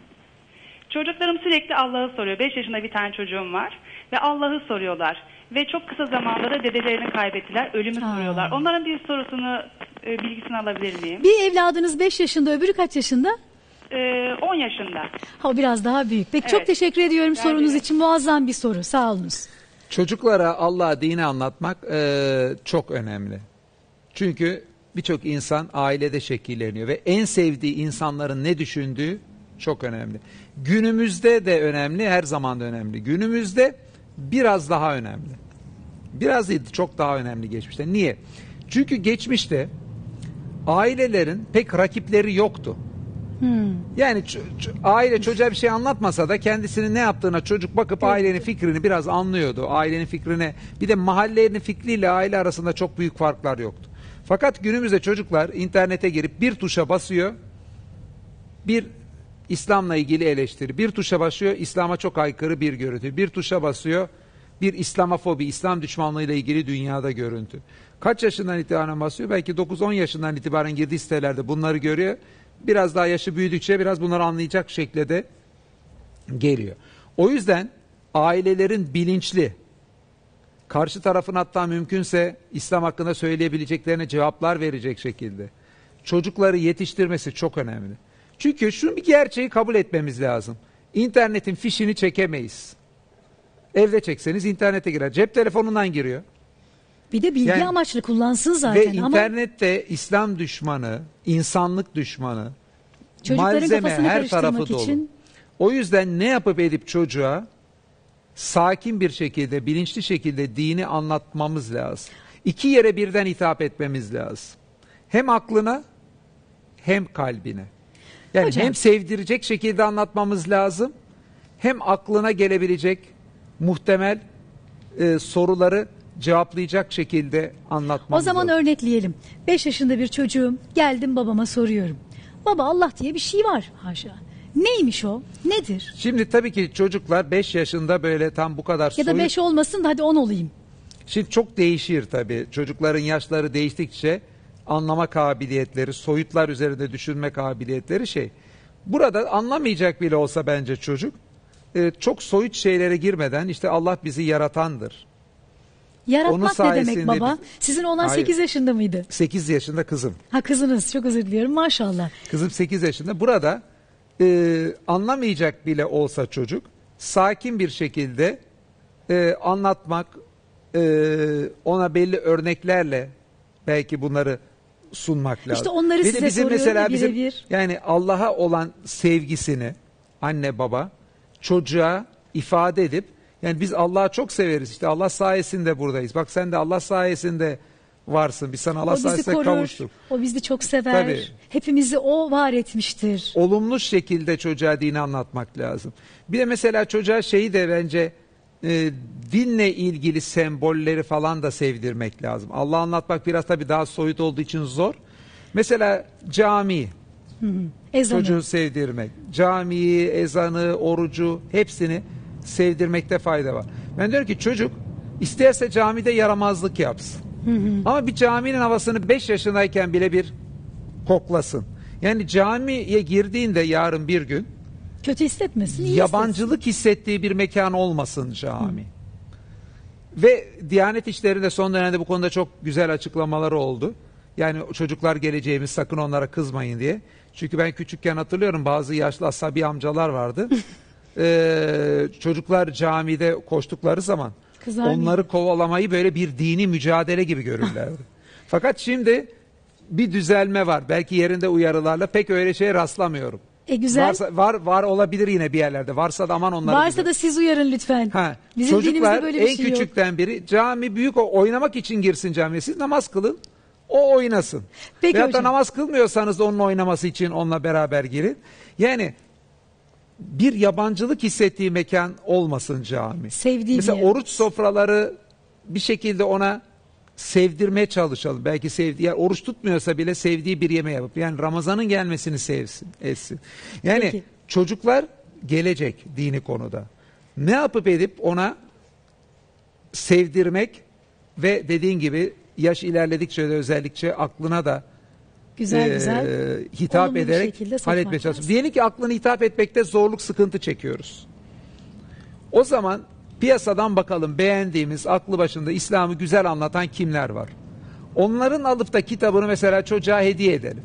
Çocuklarım sürekli Allah'ı soruyor. beş yaşında bir tane çocuğum var. Ve Allah'ı soruyorlar. Ve çok kısa zamanda da dedelerini kaybettiler. Ölümü Aa. soruyorlar. Onların bir sorusunu, e, bilgisini alabilir miyim? Bir evladınız beş yaşında, öbürü kaç yaşında? Ee, on yaşında. Ha, o biraz daha büyük. Peki çok Evet. teşekkür ediyorum Rica sorunuz ederim. için. Muazzam bir soru. Sağ olunuz. Çocuklara Allah dini anlatmak e, çok önemli. Çünkü birçok insan ailede şekilleniyor ve en sevdiği insanların ne düşündüğü çok önemli. Günümüzde de önemli, her zaman da önemli. Günümüzde biraz daha önemli. Biraz değil, çok daha önemli geçmişte. Niye? Çünkü geçmişte ailelerin pek rakipleri yoktu. Hmm. Yani ç- ç- aile çocuğa bir şey anlatmasa da kendisinin ne yaptığına çocuk bakıp evet. ailenin fikrini biraz anlıyordu. Ailenin fikrine, bir de mahallenin fikriyle aile arasında çok büyük farklar yoktu. Fakat günümüzde çocuklar internete girip bir tuşa basıyor, bir İslam'la ilgili eleştiri, bir tuşa basıyor, İslam'a çok aykırı bir görüntü, bir tuşa basıyor, bir İslamofobi, İslam düşmanlığıyla ilgili dünyada görüntü. Kaç yaşından itibaren basıyor? Belki dokuz on yaşından itibaren girdiği sitelerde bunları görüyor. Biraz daha yaşı büyüdükçe biraz bunları anlayacak şekilde geliyor. O yüzden ailelerin bilinçli, karşı tarafın hatta mümkünse İslam hakkında söyleyebileceklerine cevaplar verecek şekilde çocukları yetiştirmesi çok önemli. Çünkü şunu bir gerçeği kabul etmemiz lazım. İnternetin fişini çekemeyiz. Evde çekseniz internete girer. Cep telefonundan giriyor. Bir de bilgi yani, amaçlı kullansın zaten. Ve ama... internette İslam düşmanı, insanlık düşmanı, çocukların malzeme her tarafı için... dolu. O yüzden ne yapıp edip çocuğa sakin bir şekilde, bilinçli şekilde dini anlatmamız lazım. İki yere birden hitap etmemiz lazım. Hem aklına hem kalbine. Yani Hocam, hem sevdirecek şekilde anlatmamız lazım, hem aklına gelebilecek muhtemel e, soruları cevaplayacak şekilde anlatmamız O zaman lazım. Örnekleyelim. beş yaşında bir çocuğum, geldim babama soruyorum. Baba, Allah diye bir şey var haşa. Neymiş o? Nedir? Şimdi tabii ki çocuklar beş yaşında böyle tam bu kadar ya da soyut... beş olmasın da hadi on olayım. Şimdi çok değişir tabii. Çocukların yaşları değiştikçe anlama kabiliyetleri, soyutlar üzerinde düşünme kabiliyetleri şey. Burada anlamayacak bile olsa bence çocuk e, çok soyut şeylere girmeden işte Allah bizi yaratandır. Yaratmak ne demek baba? Biz... Sizin oğlan sekiz yaşında mıydı? sekiz yaşında kızım. Ha, kızınız, çok özür diliyorum, maşallah. Kızım sekiz yaşında. Burada e, anlamayacak bile olsa çocuk sakin bir şekilde e, anlatmak, e, ona belli örneklerle belki bunları sunmak lazım. İşte onları bir size de bizim soruyorum mesela bizim, birebir. yani Allah'a olan sevgisini anne baba çocuğa ifade edip, yani biz Allah'ı çok severiz, işte Allah sayesinde buradayız. Bak sen de Allah sayesinde varsın. Biz sana Allah o bizi sayesinde korur, kavuştuk. O bizi çok sever. Tabii. Hepimizi o var etmiştir. Olumlu şekilde çocuğa dini anlatmak lazım. Bir de mesela çocuğa şeyi de bence e, dinle ilgili sembolleri falan da sevdirmek lazım. Allah anlatmak biraz tabii daha soyut olduğu için zor. Mesela cami. Hı hı. Ezanı. Çocuğu sevdirmek. Camiyi, ezanı, orucu hepsini sevdirmekte fayda var. Ben diyorum ki çocuk isterse camide yaramazlık yapsın. Hı hı. Ama bir caminin havasını beş yaşındayken bile bir koklasın. Yani camiye girdiğinde yarın bir gün kötü hissetmesin, iyi yabancılık hissetsin. hissettiği bir mekan olmasın cami. Hı. Ve Diyanet İşleri'nde son dönemde bu konuda çok güzel açıklamaları oldu. Yani çocuklar geleceğimiz, sakın onlara kızmayın diye. Çünkü ben küçükken hatırlıyorum, bazı yaşlı asabi amcalar vardı. ee, çocuklar camide koştukları zaman Kızar onları mıydı? Kovalamayı böyle bir dini mücadele gibi görürlerdi. Fakat şimdi bir düzelme var. Belki yerinde uyarılarla pek öyle şeye rastlamıyorum. E güzel. Varsa, var var olabilir yine bir yerlerde. Varsa da aman onları. Varsa güzel. da siz uyarın lütfen. Ha, Bizim çocuklar böyle bir en şey küçükten yok. biri cami büyük, o oynamak için girsin camiye. Siz namaz kılın. O oynasın. Peki Veyahut da hocam, namaz kılmıyorsanız da onun oynaması için onunla beraber girin. Yani bir yabancılık hissettiği mekan olmasın cami. Sevdiği Mesela bir yer. oruç sofraları bir şekilde ona sevdirmeye çalışalım. Belki sevdiği, yani oruç tutmuyorsa bile sevdiği bir yemeği yapıp, yani Ramazan'ın gelmesini sevsin, etsin. Yani Peki. çocuklar gelecek dini konuda. Ne yapıp edip ona sevdirmek ve dediğin gibi yaş ilerledikçe de özellikle aklına da güzel e, güzel hitap olumlu bir ederek şekilde sokmak halletmeye çalışıyoruz. lazım. Diyelim ki aklına hitap etmekte zorluk, sıkıntı çekiyoruz. O zaman piyasadan bakalım beğendiğimiz, aklı başında İslam'ı güzel anlatan kimler var? Onların alıp da kitabını mesela çocuğa hediye edelim.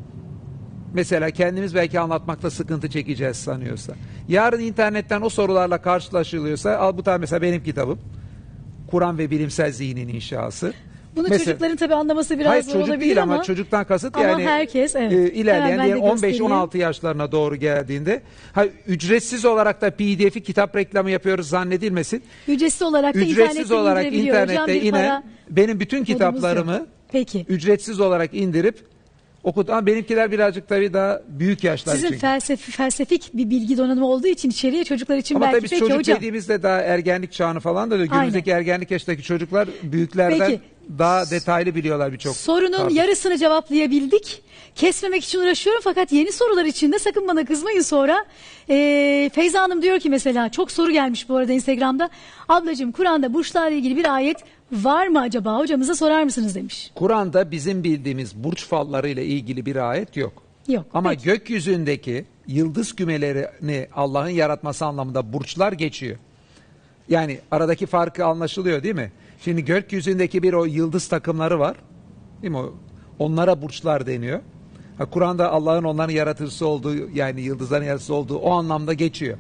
Mesela kendimiz belki anlatmakta sıkıntı çekeceğiz sanıyorsa. Yarın internetten o sorularla karşılaşılıyorsa, al bu tane mesela benim kitabım. Kur'an ve bilimsel zihnin inşası. Bunu Mesela- çocukların tabii anlaması biraz Hayır zor çocuk olabilir değil ama, ama çocuktan kasıt ama yani herkes, evet. e, Hemen ilerleyen ben de diyelim on beş göstereyim. on altı yaşlarına doğru geldiğinde ha, ücretsiz olarak da P D F'i kitap reklamı yapıyoruz zannedilmesin. ücretsiz olarak da Ücretsiz internette olarak indirebiliyor hocam, internette bir inen para benim bütün modumuz kitaplarımı yok. Peki. ücretsiz olarak indirip okut. Ama benimkiler birazcık tabii daha büyük yaşlar Sizin için. felsefi, felsefik bir bilgi donanımı olduğu için içeriye çocuklar için Ama belki tabii biz peki çocuk hocam. dediğimizde daha ergenlik çağını falan da diyor. Günümüzdeki ergenlik yaşındaki çocuklar büyüklerden Peki. daha detaylı biliyorlar birçok. Sorunun Pardon. yarısını cevaplayabildik. Kesmemek için uğraşıyorum fakat yeni sorular için de sakın bana kızmayın sonra. Ee, Feyza Hanım diyor ki mesela, çok soru gelmiş bu arada Instagram'da. Ablacığım, Kur'an'da burçlarla ilgili bir ayet var mı acaba, hocamıza sorar mısınız demiş. Kur'an'da bizim bildiğimiz burç falları ile ilgili bir ayet yok. Yok. Ama Peki. gökyüzündeki yıldız kümelerini Allah'ın yaratması anlamında burçlar geçiyor. Yani aradaki farkı anlaşılıyor değil mi? Şimdi gökyüzündeki bir o yıldız takımları var. Değil mi? O- Onlara burçlar deniyor. Ha, Kur'an'da Allah'ın onların yaratıcısı olduğu, yani yıldızların yaratıcısı olduğu o anlamda geçiyor.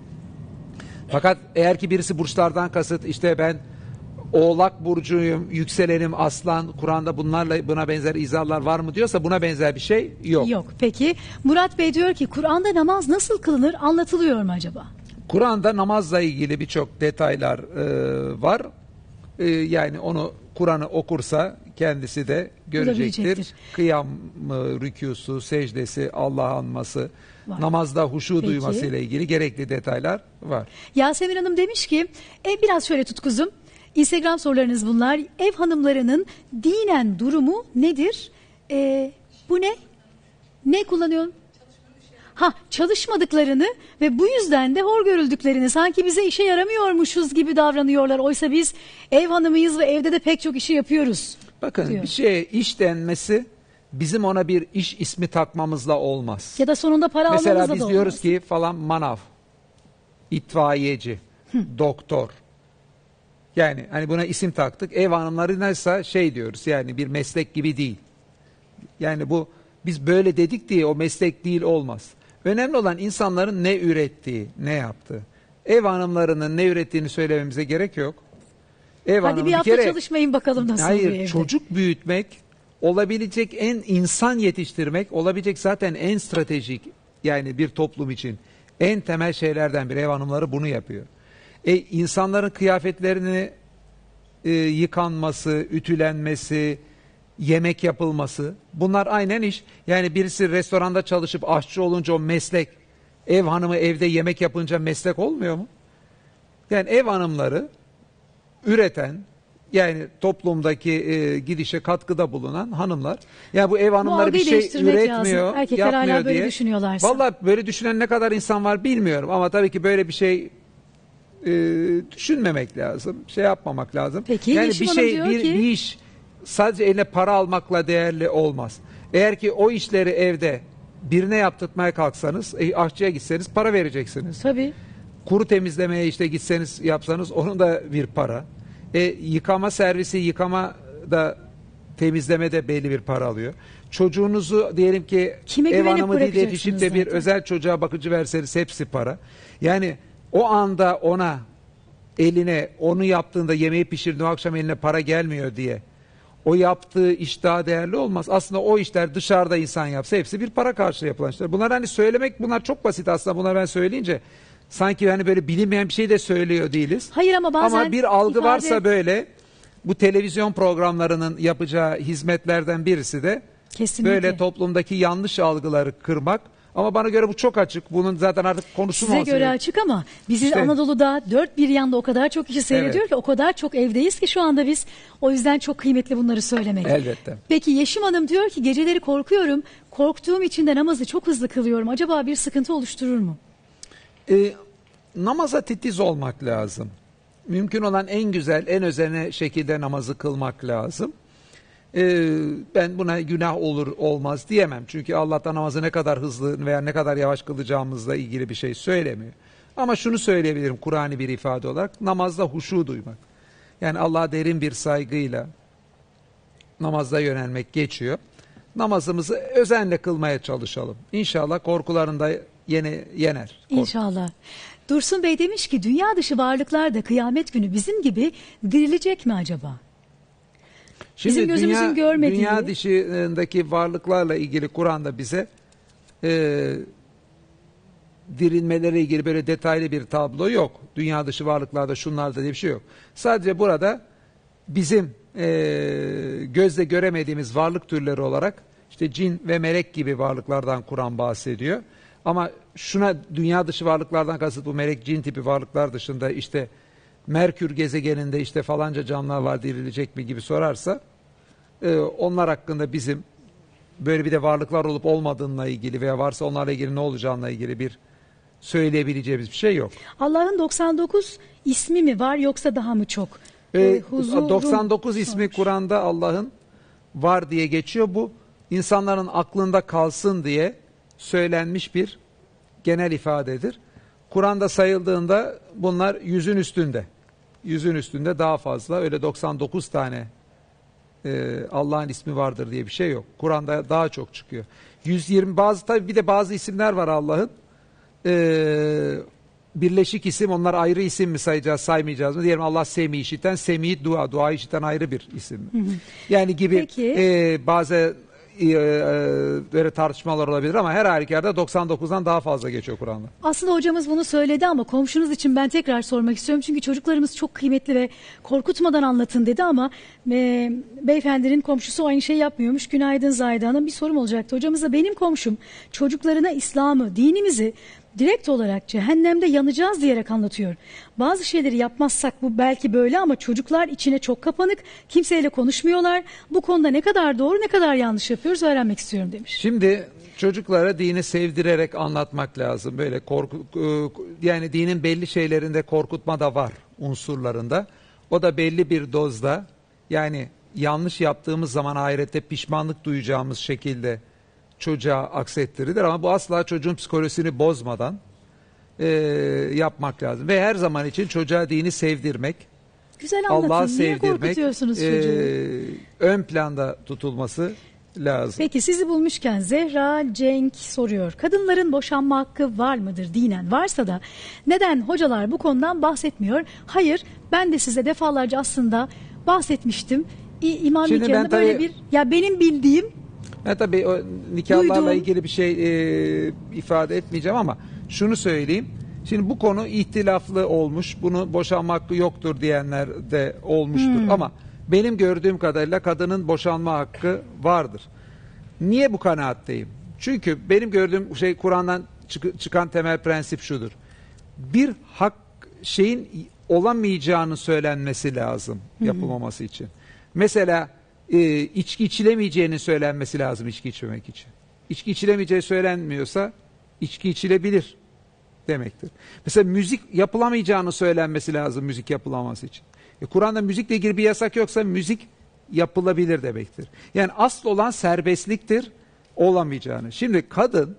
Fakat eğer ki birisi burçlardan kasıt işte ben Oğlak burcuyum, yükselenim Aslan, Kur'an'da bunlarla buna benzer izahlar var mı diyorsa buna benzer bir şey yok. Yok. Peki Murat Bey diyor ki Kur'an'da namaz nasıl kılınır, anlatılıyor mu acaba? Kur'an'da namazla ilgili birçok detaylar e, var. E, yani onu Kur'an'ı okursa kendisi de görecektir. Bulabilecektir. Kıyam, rükûsu, secdesi, Allah'ı anması, Var. namazda huşu Peki. duyması ile ilgili gerekli detaylar var. Yasemin Hanım demiş ki e, biraz şöyle tut kuzum. Instagram sorularınız bunlar. Ev hanımlarının dinen durumu nedir? E, bu ne? Ne kullanıyorsun? Ha, çalışmadıklarını ve bu yüzden de hor görüldüklerini, sanki bize işe yaramıyormuşuz gibi davranıyorlar. Oysa biz ev hanımıyız ve evde de pek çok işi yapıyoruz. Bakın diyor. bir şeye iş denmesi bizim ona bir iş ismi takmamızla olmaz. Ya da sonunda para Mesela almamızla biz da diyoruz olmaz. ki falan manav, itfaiyeci, doktor. Yani hani buna isim taktık. Ev hanımlarınaysa şey diyoruz, yani bir meslek gibi değil. Yani bu biz böyle dedik diye o meslek değil, olmaz. Önemli olan insanların ne ürettiği, ne yaptığı. Ev hanımlarının ne ürettiğini söylememize gerek yok. Ev Hadi hanımı bir hafta kere, çalışmayın bakalım nasıl oluyor hayır, evde. çocuk büyütmek, olabilecek en insan yetiştirmek, olabilecek zaten en stratejik, yani bir toplum için en temel şeylerden biri. Ev hanımları bunu yapıyor. E, insanların kıyafetlerini e, yıkanması, ütülenmesi, yemek yapılması, bunlar aynen iş. Yani birisi restoranda çalışıp aşçı olunca o meslek, ev hanımı evde yemek yapınca meslek olmuyor mu? Yani ev hanımları üreten, yani toplumdaki e, gidişe katkıda bulunan hanımlar. Yani bu ev hanımları bir algıyı şey değiştirmek üretmiyor, lazım. Erkekler hala yapmıyor böyle diye. düşünüyorlarsa. Vallahi böyle düşünen ne kadar insan var bilmiyorum ama tabii ki böyle bir şey e, düşünmemek lazım. Şey yapmamak lazım. Peki, yani Yeşim bir Hanım şey diyor bir, ki- bir iş sadece eline para almakla değerli olmaz. Eğer ki o işleri evde birine yaptırmaya kalksanız, e, aşçıya gitseniz para vereceksiniz. Tabii. Kuru temizlemeye işte gitseniz yapsanız onun da bir para. E, yıkama servisi, yıkama da temizleme de belli bir para alıyor. Çocuğunuzu diyelim ki Kime ev güvenip hanımı değil de bırakacaksınız yetişip de bir zaten? özel çocuğa bakıcı verseniz hepsi para. Yani o anda ona, eline onu yaptığında, yemeği pişirdiğinde o akşam eline para gelmiyor diye o yaptığı iş daha değerli olmaz. Aslında o işler dışarıda insan yapsa hepsi bir para karşılığı yapılan işler. Bunlar hani söylemek, bunlar çok basit aslında. Bunları ben söyleyince sanki hani böyle bilinmeyen bir şey de söylüyor değiliz. Hayır ama bazen Ama bir algı ifade- varsa böyle, bu televizyon programlarının yapacağı hizmetlerden birisi de Kesinlikle. böyle toplumdaki yanlış algıları kırmak. Ama bana göre bu çok açık. Bunun zaten artık konusu mu Size olsa göre gerek? açık ama bizi İşte. Anadolu'da dört bir yanda o kadar çok kişi seyrediyor Evet. ki, o kadar çok evdeyiz ki şu anda biz. O yüzden çok kıymetli bunları söylemek. Elbette. Peki Yeşim Hanım diyor ki geceleri korkuyorum. Korktuğum için de namazı çok hızlı kılıyorum. Acaba bir sıkıntı oluşturur mu? E, namaza titiz olmak lazım. Mümkün olan en güzel, en özene şekilde namazı kılmak lazım. E, ben buna günah olur olmaz diyemem. Çünkü Allah da namazı ne kadar hızlı veya ne kadar yavaş kılacağımızla ilgili bir şey söylemiyor. Ama şunu söyleyebilirim Kur'an'ı bir ifade olarak: namazda huşu duymak. Yani Allah'a derin bir saygıyla namazda yönelmek geçiyor. Namazımızı özenle kılmaya çalışalım. İnşallah korkularında yene, yener. Korku. İnşallah. Dursun Bey demiş ki dünya dışı varlıklar da kıyamet günü bizim gibi dirilecek mi acaba? Şimdi Bizim gözümüzün dünya, görmediği. Dünya dışındaki varlıklarla ilgili Kur'an'da bize e, dirilmeleri ilgili böyle detaylı bir tablo yok. Dünya dışı varlıklarda şunlarda diye bir şey yok. Sadece burada bizim e, gözle göremediğimiz varlık türleri olarak işte cin ve melek gibi varlıklardan Kur'an bahsediyor. Ama şuna dünya dışı varlıklardan kasıt bu melek cin tipi varlıklar dışında işte Merkür gezegeninde işte falanca canlılar var dirilecek mi gibi sorarsa e, onlar hakkında bizim böyle bir de varlıklar olup olmadığıyla ilgili veya varsa onlarla ilgili ne olacağıyla ilgili bir söyleyebileceğimiz bir şey yok. Allah'ın doksan dokuz ismi mi var yoksa daha mı çok? Ee, Ee, huzurum doksan dokuz ismi sormuş. Kur'an'da Allah'ın var diye geçiyor. Bu insanların aklında kalsın diye söylenmiş bir genel ifadedir. Kur'an'da sayıldığında bunlar yüzün üstünde. Yüzün üstünde daha fazla. Öyle doksan dokuz tane e, Allah'ın ismi vardır diye bir şey yok. Kur'an'da daha çok çıkıyor. yüz yirmi bazı tabii bir de bazı isimler var Allah'ın. Ee, birleşik isim, onlar ayrı isim mi sayacağız, saymayacağız mı? Diyelim Allah Semi işiten, Semi dua, dua işiten ayrı bir isim mi? Hı hı. Yani gibi Peki. e, bazı e, e, böyle tartışmalar olabilir ama her halükarda doksan dokuzdan daha fazla geçiyor Kur'an'da. Aslında hocamız bunu söyledi ama komşunuz için ben tekrar sormak istiyorum. Çünkü çocuklarımız çok kıymetli ve korkutmadan anlatın dedi ama e, beyefendinin komşusu aynı şey yapmıyormuş. Günaydın Zahide Hanım, bir sorum olacaktı. Hocamız da benim komşum çocuklarına İslam'ı, dinimizi direkt olarak cehennemde yanacağız diyerek anlatıyor. Bazı şeyleri yapmazsak bu belki böyle ama çocuklar içine çok kapanık, kimseyle konuşmuyorlar. Bu konuda ne kadar doğru ne kadar yanlış yapıyoruz öğrenmek istiyorum demiş. Şimdi çocuklara dini sevdirerek anlatmak lazım. Böyle korku, yani dinin belli şeylerinde korkutma da var unsurlarında. O da belli bir dozda, yani yanlış yaptığımız zaman ahirette pişmanlık duyacağımız şekilde çocuğa aksettirilir ama bu asla çocuğun psikolojisini bozmadan e, yapmak lazım. Ve her zaman için çocuğa dini sevdirmek, Güzel anlatın. Allah'ı Niye sevdirmek korkutuyorsunuz çocuğu? e, ön planda tutulması lazım. Peki sizi bulmuşken Zehra Cenk soruyor. Kadınların boşanma hakkı var mıdır dinen? Varsa da neden hocalar bu konudan bahsetmiyor? Hayır, ben de size defalarca aslında bahsetmiştim. İ- İmam Şimdi nikahında ben böyle tabii- bir, ya benim bildiğim Ya tabii o nikahlarla Duyduğum- ilgili bir şey e, ifade etmeyeceğim ama şunu söyleyeyim. Şimdi bu konu ihtilaflı olmuş. Bunu boşanma hakkı yoktur diyenler de olmuştur. Hmm. Ama benim gördüğüm kadarıyla kadının boşanma hakkı vardır. Niye bu kanaatteyim? Çünkü benim gördüğüm şey Kur'an'dan çık- çıkan temel prensip şudur. Bir hak şeyin olamayacağını söylenmesi lazım yapılmaması için. Mesela e, içki içilemeyeceğinin söylenmesi lazım içki içmemek için. İçki içilemeyeceği söylenmiyorsa içki içilebilir demektir. Mesela müzik yapılamayacağını söylenmesi lazım müzik yapılaması için. E, Kur'an'da müzikle ilgili bir yasak yoksa müzik yapılabilir demektir. Yani asıl olan serbestliktir, olamayacağını. Şimdi kadın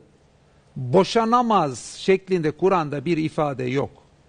boşanamaz şeklinde Kur'an'da bir ifade yok.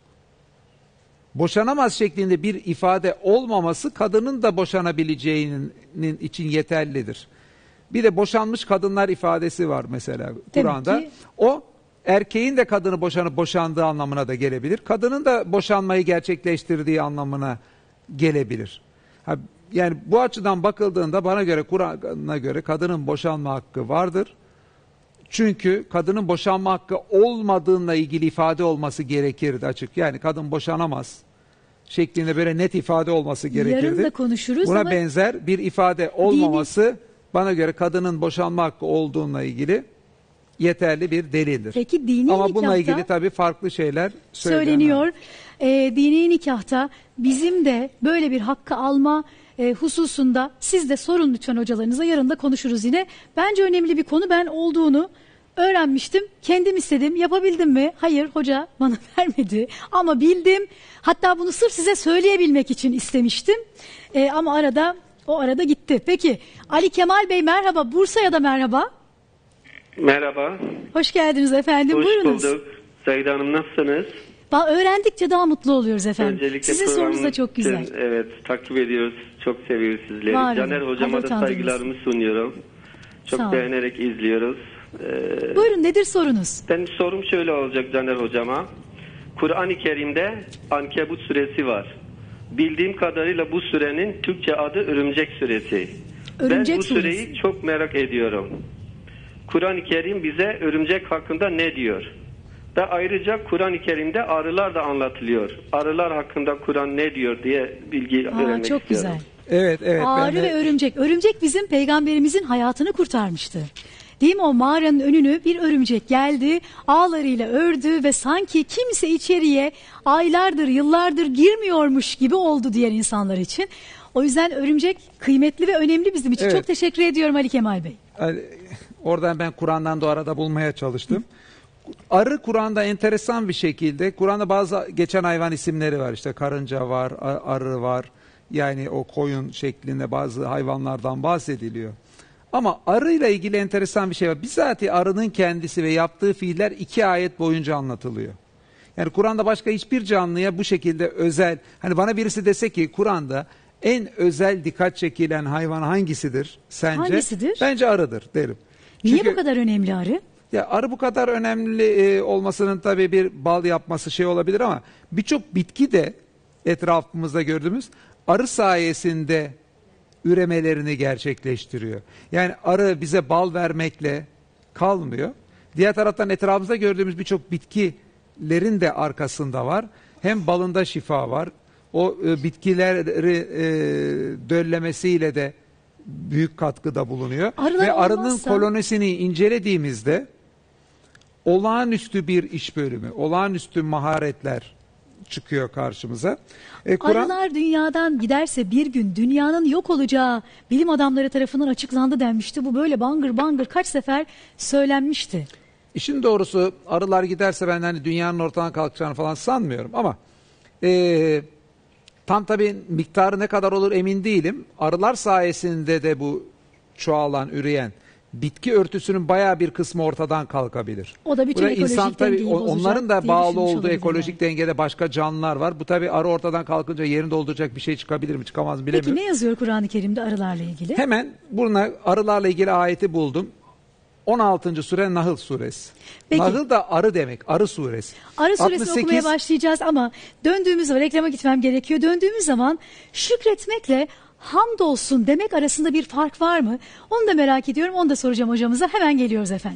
Boşanamaz şeklinde bir ifade olmaması kadının da boşanabileceğinin için yeterlidir. Bir de boşanmış kadınlar ifadesi var mesela Kur'an'da. ki- O erkeğin de kadını boşanıp boşandığı anlamına da gelebilir. Kadının da boşanmayı gerçekleştirdiği anlamına gelebilir. Ha, yani bu açıdan bakıldığında bana göre Kur'an'a göre kadının boşanma hakkı vardır. Çünkü kadının boşanma hakkı olmadığıyla ilgili ifade olması gerekirdi açık. Yani kadın boşanamaz şeklinde böyle net ifade olması gerekirdi. yarın da konuşuruz Buna ama benzer bir ifade olmaması bana göre kadının boşanma hakkı olduğuna ilgili yeterli bir delildir. Peki dini Ama bununla nikahta- ilgili tabii farklı şeyler söyleniyor. söyleniyor. E, dini nikahta bizim de böyle bir hakkı alma e, hususunda siz de sorun lütfen hocalarınıza, yarın da konuşuruz yine. Bence önemli bir konu, ben olduğunu öğrenmiştim. Kendim istedim. Yapabildim mi? Hayır, hoca bana vermedi. Ama bildim. Hatta bunu sırf size söyleyebilmek için istemiştim. E, ama arada o arada gitti. Peki Ali Kemal Bey merhaba. Bursa'ya da merhaba. Merhaba. Hoş geldiniz efendim. Hoş Buyurunuz. bulduk. Zahide Hanım nasılsınız? Ba- Öğrendikçe daha mutlu oluyoruz efendim. Öncelikle Sizin sorunuz da programınız çok güzel. için, evet, takip ediyoruz. Çok seviyoruz sizleri. Var olun. Caner hocama Allah da utandırmasın. saygılarımı sunuyorum. Çok Sağ olun. beğenerek izliyoruz. Ee, Buyurun, nedir sorunuz? benim sorum şöyle olacak Caner hocama. Kur'an-ı Kerim'de Ankebut suresi var. Bildiğim kadarıyla bu surenin Türkçe adı Örümcek suresi. Örümcek ben bu sureyi suresi. çok merak ediyorum. Kur'an-ı Kerim bize örümcek hakkında ne diyor? Ve ayrıca Kur'an-ı Kerim'de arılar da anlatılıyor. Arılar hakkında Kur'an ne diyor diye bilgi Aa, öğrenmek çok istiyorum. güzel. Evet, evet. ben Arı de- ve örümcek. Örümcek bizim peygamberimizin hayatını kurtarmıştı. Değil mi? O mağaranın önünü bir örümcek geldi, ağlarıyla ördü ve sanki kimse içeriye aylardır, yıllardır girmiyormuş gibi oldu diğer insanlar için. O yüzden örümcek kıymetli ve önemli bizim için. Evet. Çok teşekkür ediyorum Ali Kemal Bey. Yani oradan ben Kur'an'dan da arada bulmaya çalıştım. Arı Kur'an'da enteresan bir şekilde, Kur'an'da bazı geçen hayvan isimleri var. İşte karınca var, a- arı var. Yani o koyun şeklinde bazı hayvanlardan bahsediliyor. Ama arıyla ilgili enteresan bir şey var. Bizatihi arının kendisi ve yaptığı fiiller iki ayet boyunca anlatılıyor. Yani Kur'an'da başka hiçbir canlıya bu şekilde özel, hani bana birisi dese ki Kur'an'da en özel dikkat çekilen hayvan hangisidir sence? Hangisidir? Bence arıdır derim. Niye Çünkü- bu kadar önemli arı? Ya arı bu kadar önemli e, olmasının tabii bir bal yapması şey olabilir ama birçok bitki de etrafımızda gördüğümüz arı sayesinde üremelerini gerçekleştiriyor. Yani arı bize bal vermekle kalmıyor. Diğer taraftan etrafımızda gördüğümüz birçok bitkilerin de arkasında var. Hem balında şifa var. O e, bitkileri e, döllemesiyle de büyük katkıda bulunuyor. Arılar Ve arının olmazsa- kolonisini incelediğimizde olağanüstü bir iş bölümü, olağanüstü maharetler çıkıyor karşımıza. E, Kur'an Arılar dünyadan giderse bir gün dünyanın yok olacağı bilim adamları tarafından açıklandı denmişti. Bu böyle bangır bangır kaç sefer söylenmişti. işin doğrusu arılar giderse ben hani dünyanın ortadan kalkacağını falan sanmıyorum ama e, tam tabii miktarı ne kadar olur emin değilim. Arılar sayesinde de bu çoğalan, üreyen bitki örtüsünün bayağı bir kısmı ortadan kalkabilir. O da bütün Burada ekolojik insan tabii dengeyi o- bozacak onların da diye bağlı düşünmüş olduğu olabilirler. ekolojik dengede başka canlılar var. Bu tabii arı ortadan kalkınca yerini dolduracak bir şey çıkabilir mi, çıkamaz mı bilemiyorum. Peki ne yazıyor Kur'an-ı Kerim'de arılarla ilgili? Hemen buna arılarla ilgili ayeti buldum. on altıncı sure Nahl suresi. Peki. Nahl da arı demek, arı suresi. Arı suresini altmış sekiz okumaya başlayacağız ama döndüğümüz zaman reklama gitmem gerekiyor. Döndüğümüz zaman şükretmekle hamdolsun demek arasında bir fark var mı? Onu da merak ediyorum. Onu da soracağım hocamıza. Hemen geliyoruz efendim.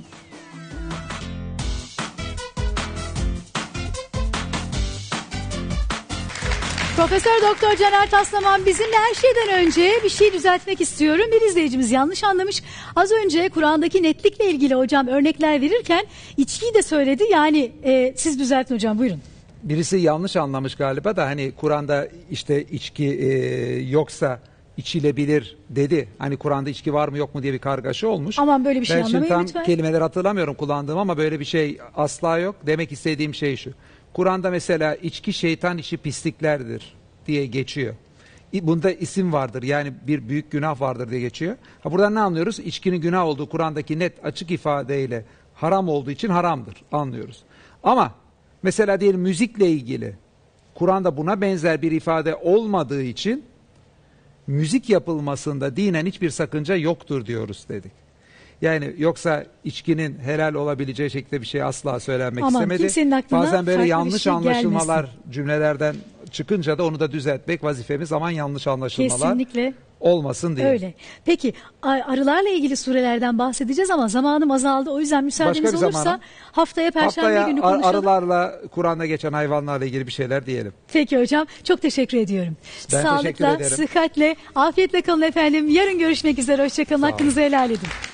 Profesör Doktor Caner Taslaman bizimle. Her şeyden önce bir şey düzeltmek istiyorum. Bir izleyicimiz yanlış anlamış. Az önce Kur'an'daki netlikle ilgili hocam örnekler verirken içkiyi de söyledi. Yani e, siz düzeltin hocam, buyurun. Birisi yanlış anlamış galiba da hani Kur'an'da işte içki e, yoksa içilebilir dedi. Hani Kur'an'da içki var mı yok mu diye bir kargaşa olmuş. Aman böyle bir şey ben şimdi anlamayın tam lütfen. kelimeleri hatırlamıyorum kullandığım ama böyle bir şey asla yok. Demek istediğim şey şu. Kur'an'da mesela içki şeytan işi pisliklerdir diye geçiyor. İ- Bunda isim vardır, yani bir büyük günah vardır diye geçiyor. Ha, buradan ne anlıyoruz? İçkinin günah olduğu Kur'an'daki net açık ifadeyle haram olduğu için haramdır anlıyoruz. Ama mesela diyelim müzikle ilgili Kur'an'da buna benzer bir ifade olmadığı için müzik yapılmasında dinen hiçbir sakınca yoktur diyoruz dedik. Yani yoksa içkinin helal olabileceği şekilde bir şey asla söylenmek Aman, istemedi. kimsenin aklına Bazen böyle farklı bir yanlış şey anlaşılmalar gelmesin. cümlelerden çıkınca da onu da düzeltmek vazifemiz, aman yanlış anlaşılmalar Kesinlikle. olmasın diye. Öyle. Peki a- arılarla ilgili surelerden bahsedeceğiz ama zamanım azaldı. O yüzden müsaadeniz Başka bir olursa zamana. haftaya Perşembe Haftaya günü ar- konuşalım. arılarla, Kur'an'da geçen hayvanlarla ilgili bir şeyler diyelim. Peki hocam, çok teşekkür ediyorum. Ben teşekkür Sağlıkla, ederim. sıhhatle, afiyetle kalın efendim. Yarın görüşmek üzere. Hoşçakalın. Sağ olun. Hakkınızı helal edin.